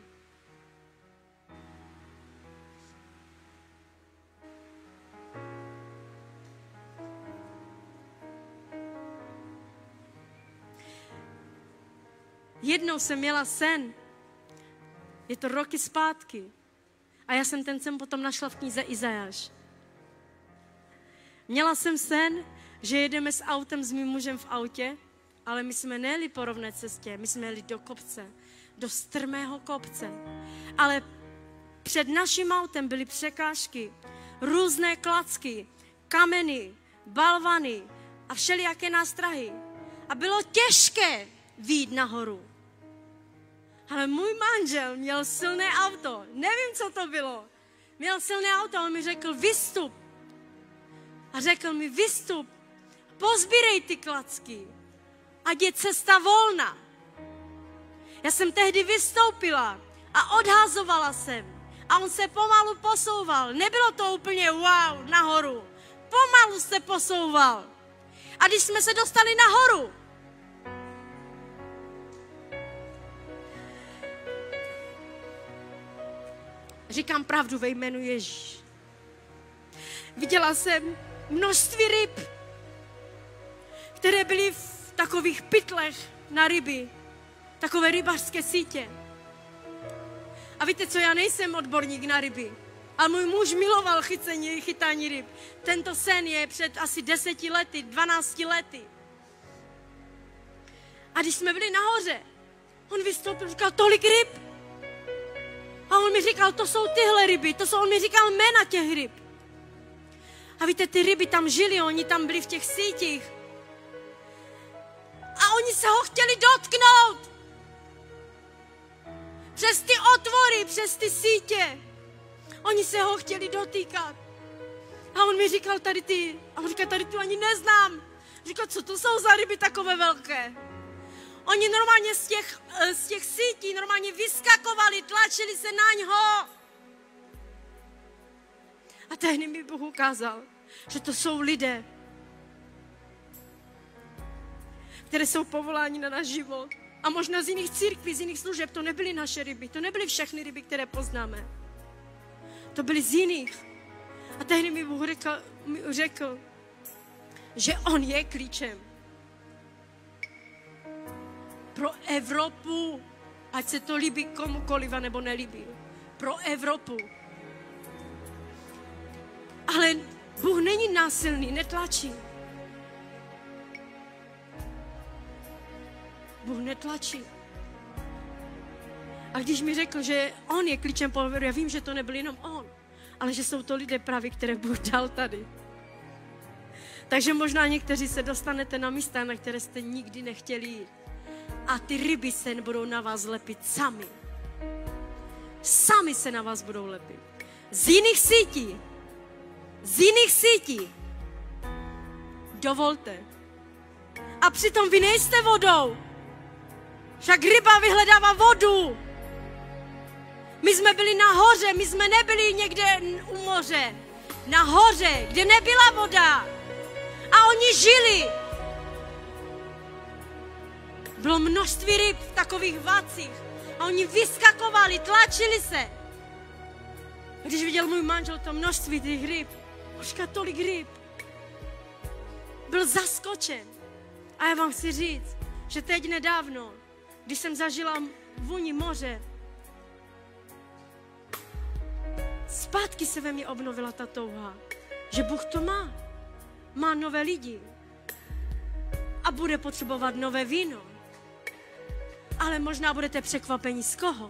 Jednou jsem měla sen. Je to roky zpátky. A já jsem ten sen potom našla v knize Izajáš. Měla jsem sen, že jedeme s autem s mým mužem v autě, ale my jsme nejeli po rovné cestě, my jsme jeli do kopce, do strmého kopce. Ale před naším autem byly překážky, různé klacky, kameny, balvany a všelijaké nástrahy. A bylo těžké vyjít nahoru. Ale můj manžel měl silné auto. Nevím, co to bylo. Měl silné auto, on mi řekl, vystup. A řekl mi, vystup, pozbírej ty klacky, ať je cesta volná. Já jsem tehdy vystoupila a odhazovala jsem. A on se pomalu posouval. Nebylo to úplně wow, nahoru. Pomalu se posouval. A když jsme se dostali nahoru, říkám pravdu ve jménu Ježíš. Viděla jsem množství ryb, které byly v takových pytlech na ryby. Takové rybářské sítě. A víte co, já nejsem odborník na ryby. A můj muž miloval chytání ryb. Tento sen je před asi 10 lety, 12 lety. A když jsme byli nahoře, on vystoupil, říkal, tolik ryb. A on mi říkal, to jsou tyhle ryby, on mi říkal jména těch ryb. A víte, ty ryby tam žili, oni tam byli v těch sítích. A oni se ho chtěli dotknout. Přes ty otvory, přes ty sítě. Oni se ho chtěli dotýkat. A on mi říkal, tady ty. A on říkal, tady tu ani neznám. Říkal, co to jsou za ryby takové velké? Oni normálně z těch sítí normálně vyskakovali, tlačili se na něho. A tehdy mi Bůh ukázal, že to jsou lidé, které jsou povoláni na náš život. A možná z jiných církví, z jiných služeb, to nebyly naše ryby, to nebyly všechny ryby, které poznáme. To byly z jiných. A tehdy mi Bůh řekl, že on je klíčem pro Evropu, ať se to líbí komukoliv, nebo nelíbí. Pro Evropu. Ale Bůh není násilný, netlačí. Bůh netlačí. A když mi řekl, že on je klíčem pro Evropu, já vím, že to nebyl jenom on, ale že jsou to lidé praví, které Bůh dal tady. Takže možná někteří se dostanete na místa, na které jste nikdy nechtěli jít. A ty ryby se budou na vás lepit sami. Sami se na vás budou lepit. Z jiných sítí. Z jiných sítí. Dovolte. A přitom vy nejste vodou. Však ryba vyhledává vodu. My jsme byli nahoře, my jsme nebyli někde u moře. Nahoře, kde nebyla voda. A oni žili. Bylo množství ryb v takových vacích. A oni vyskakovali, tlačili se. A když viděl můj manžel to množství těch ryb, říká, tolik ryb. Byl zaskočen. A já vám chci říct, že teď nedávno, když jsem zažila vůni moře, zpátky se ve mně obnovila ta touha, že Bůh to má. Má nové lidi. A bude potřebovat nové víno. Ale možná budete překvapeni z koho?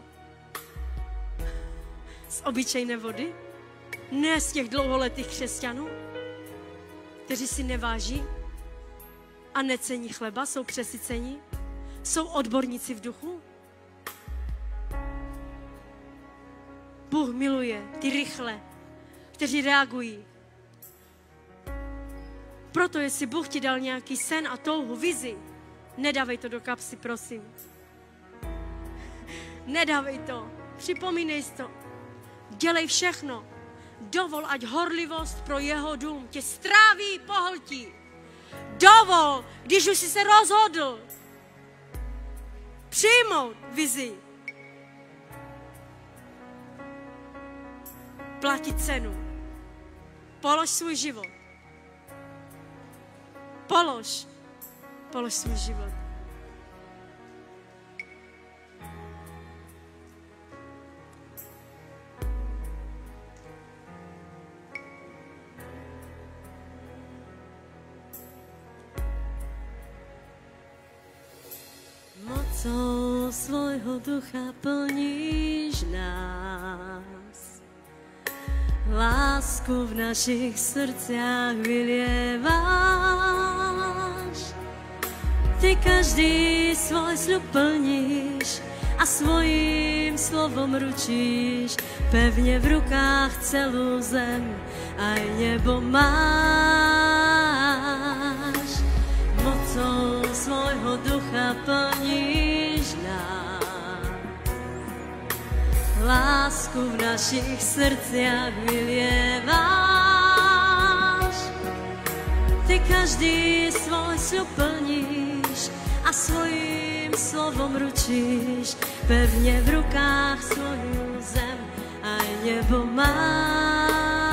Z obyčejné vody? Ne z těch dlouholetých křesťanů, kteří si neváží a necení chleba, jsou přesyceni, jsou odborníci v duchu. Bůh miluje ty rychle, kteří reagují. Proto, jestli Bůh ti dal nějaký sen a touhu, vizi, nedávej to do kapsy, prosím. Nedávej to, připomínej to. Dělej všechno. Dovol, ať horlivost pro jeho dům tě stráví, pohltí. Dovol, když už jsi se rozhodl přijmout vizi, platit cenu. Polož svůj život. Polož svůj život. Mocou svojho ducha plníš nás. Lásku v našich srdciach vylieváš. Ty každý svoj sľub plníš a svojím slovom ručíš. Pevne v rukách celú zem aj nebo máš. Mocou svojho ducha plníš nás. Lásku v našich srdciach vylieváš. Ty každý svoj sľub plníš a svojím slovom ručíš. Pevne v rukách svoju zem aj nebo máš.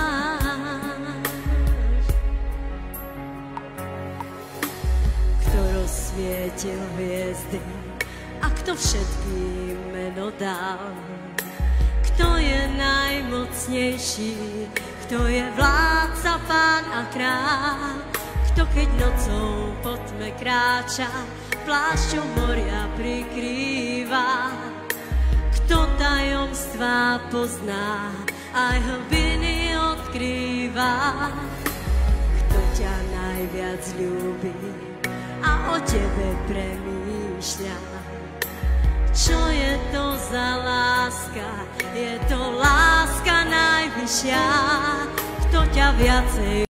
Kto rozsvietil hviezdy a kto všetkým meno dal? Kto je najmocnejší, kto je vládca, pán a kráľ, kto keď nocou po tme kráča, plášťom moria prikrýva, kto tajomstvá pozná, aj hlbiny odkrýva, kto ťa najviac ľúbi a o tebe premýšľa. Čo je to za láska? Je to láska najvyššia, kto ťa viacej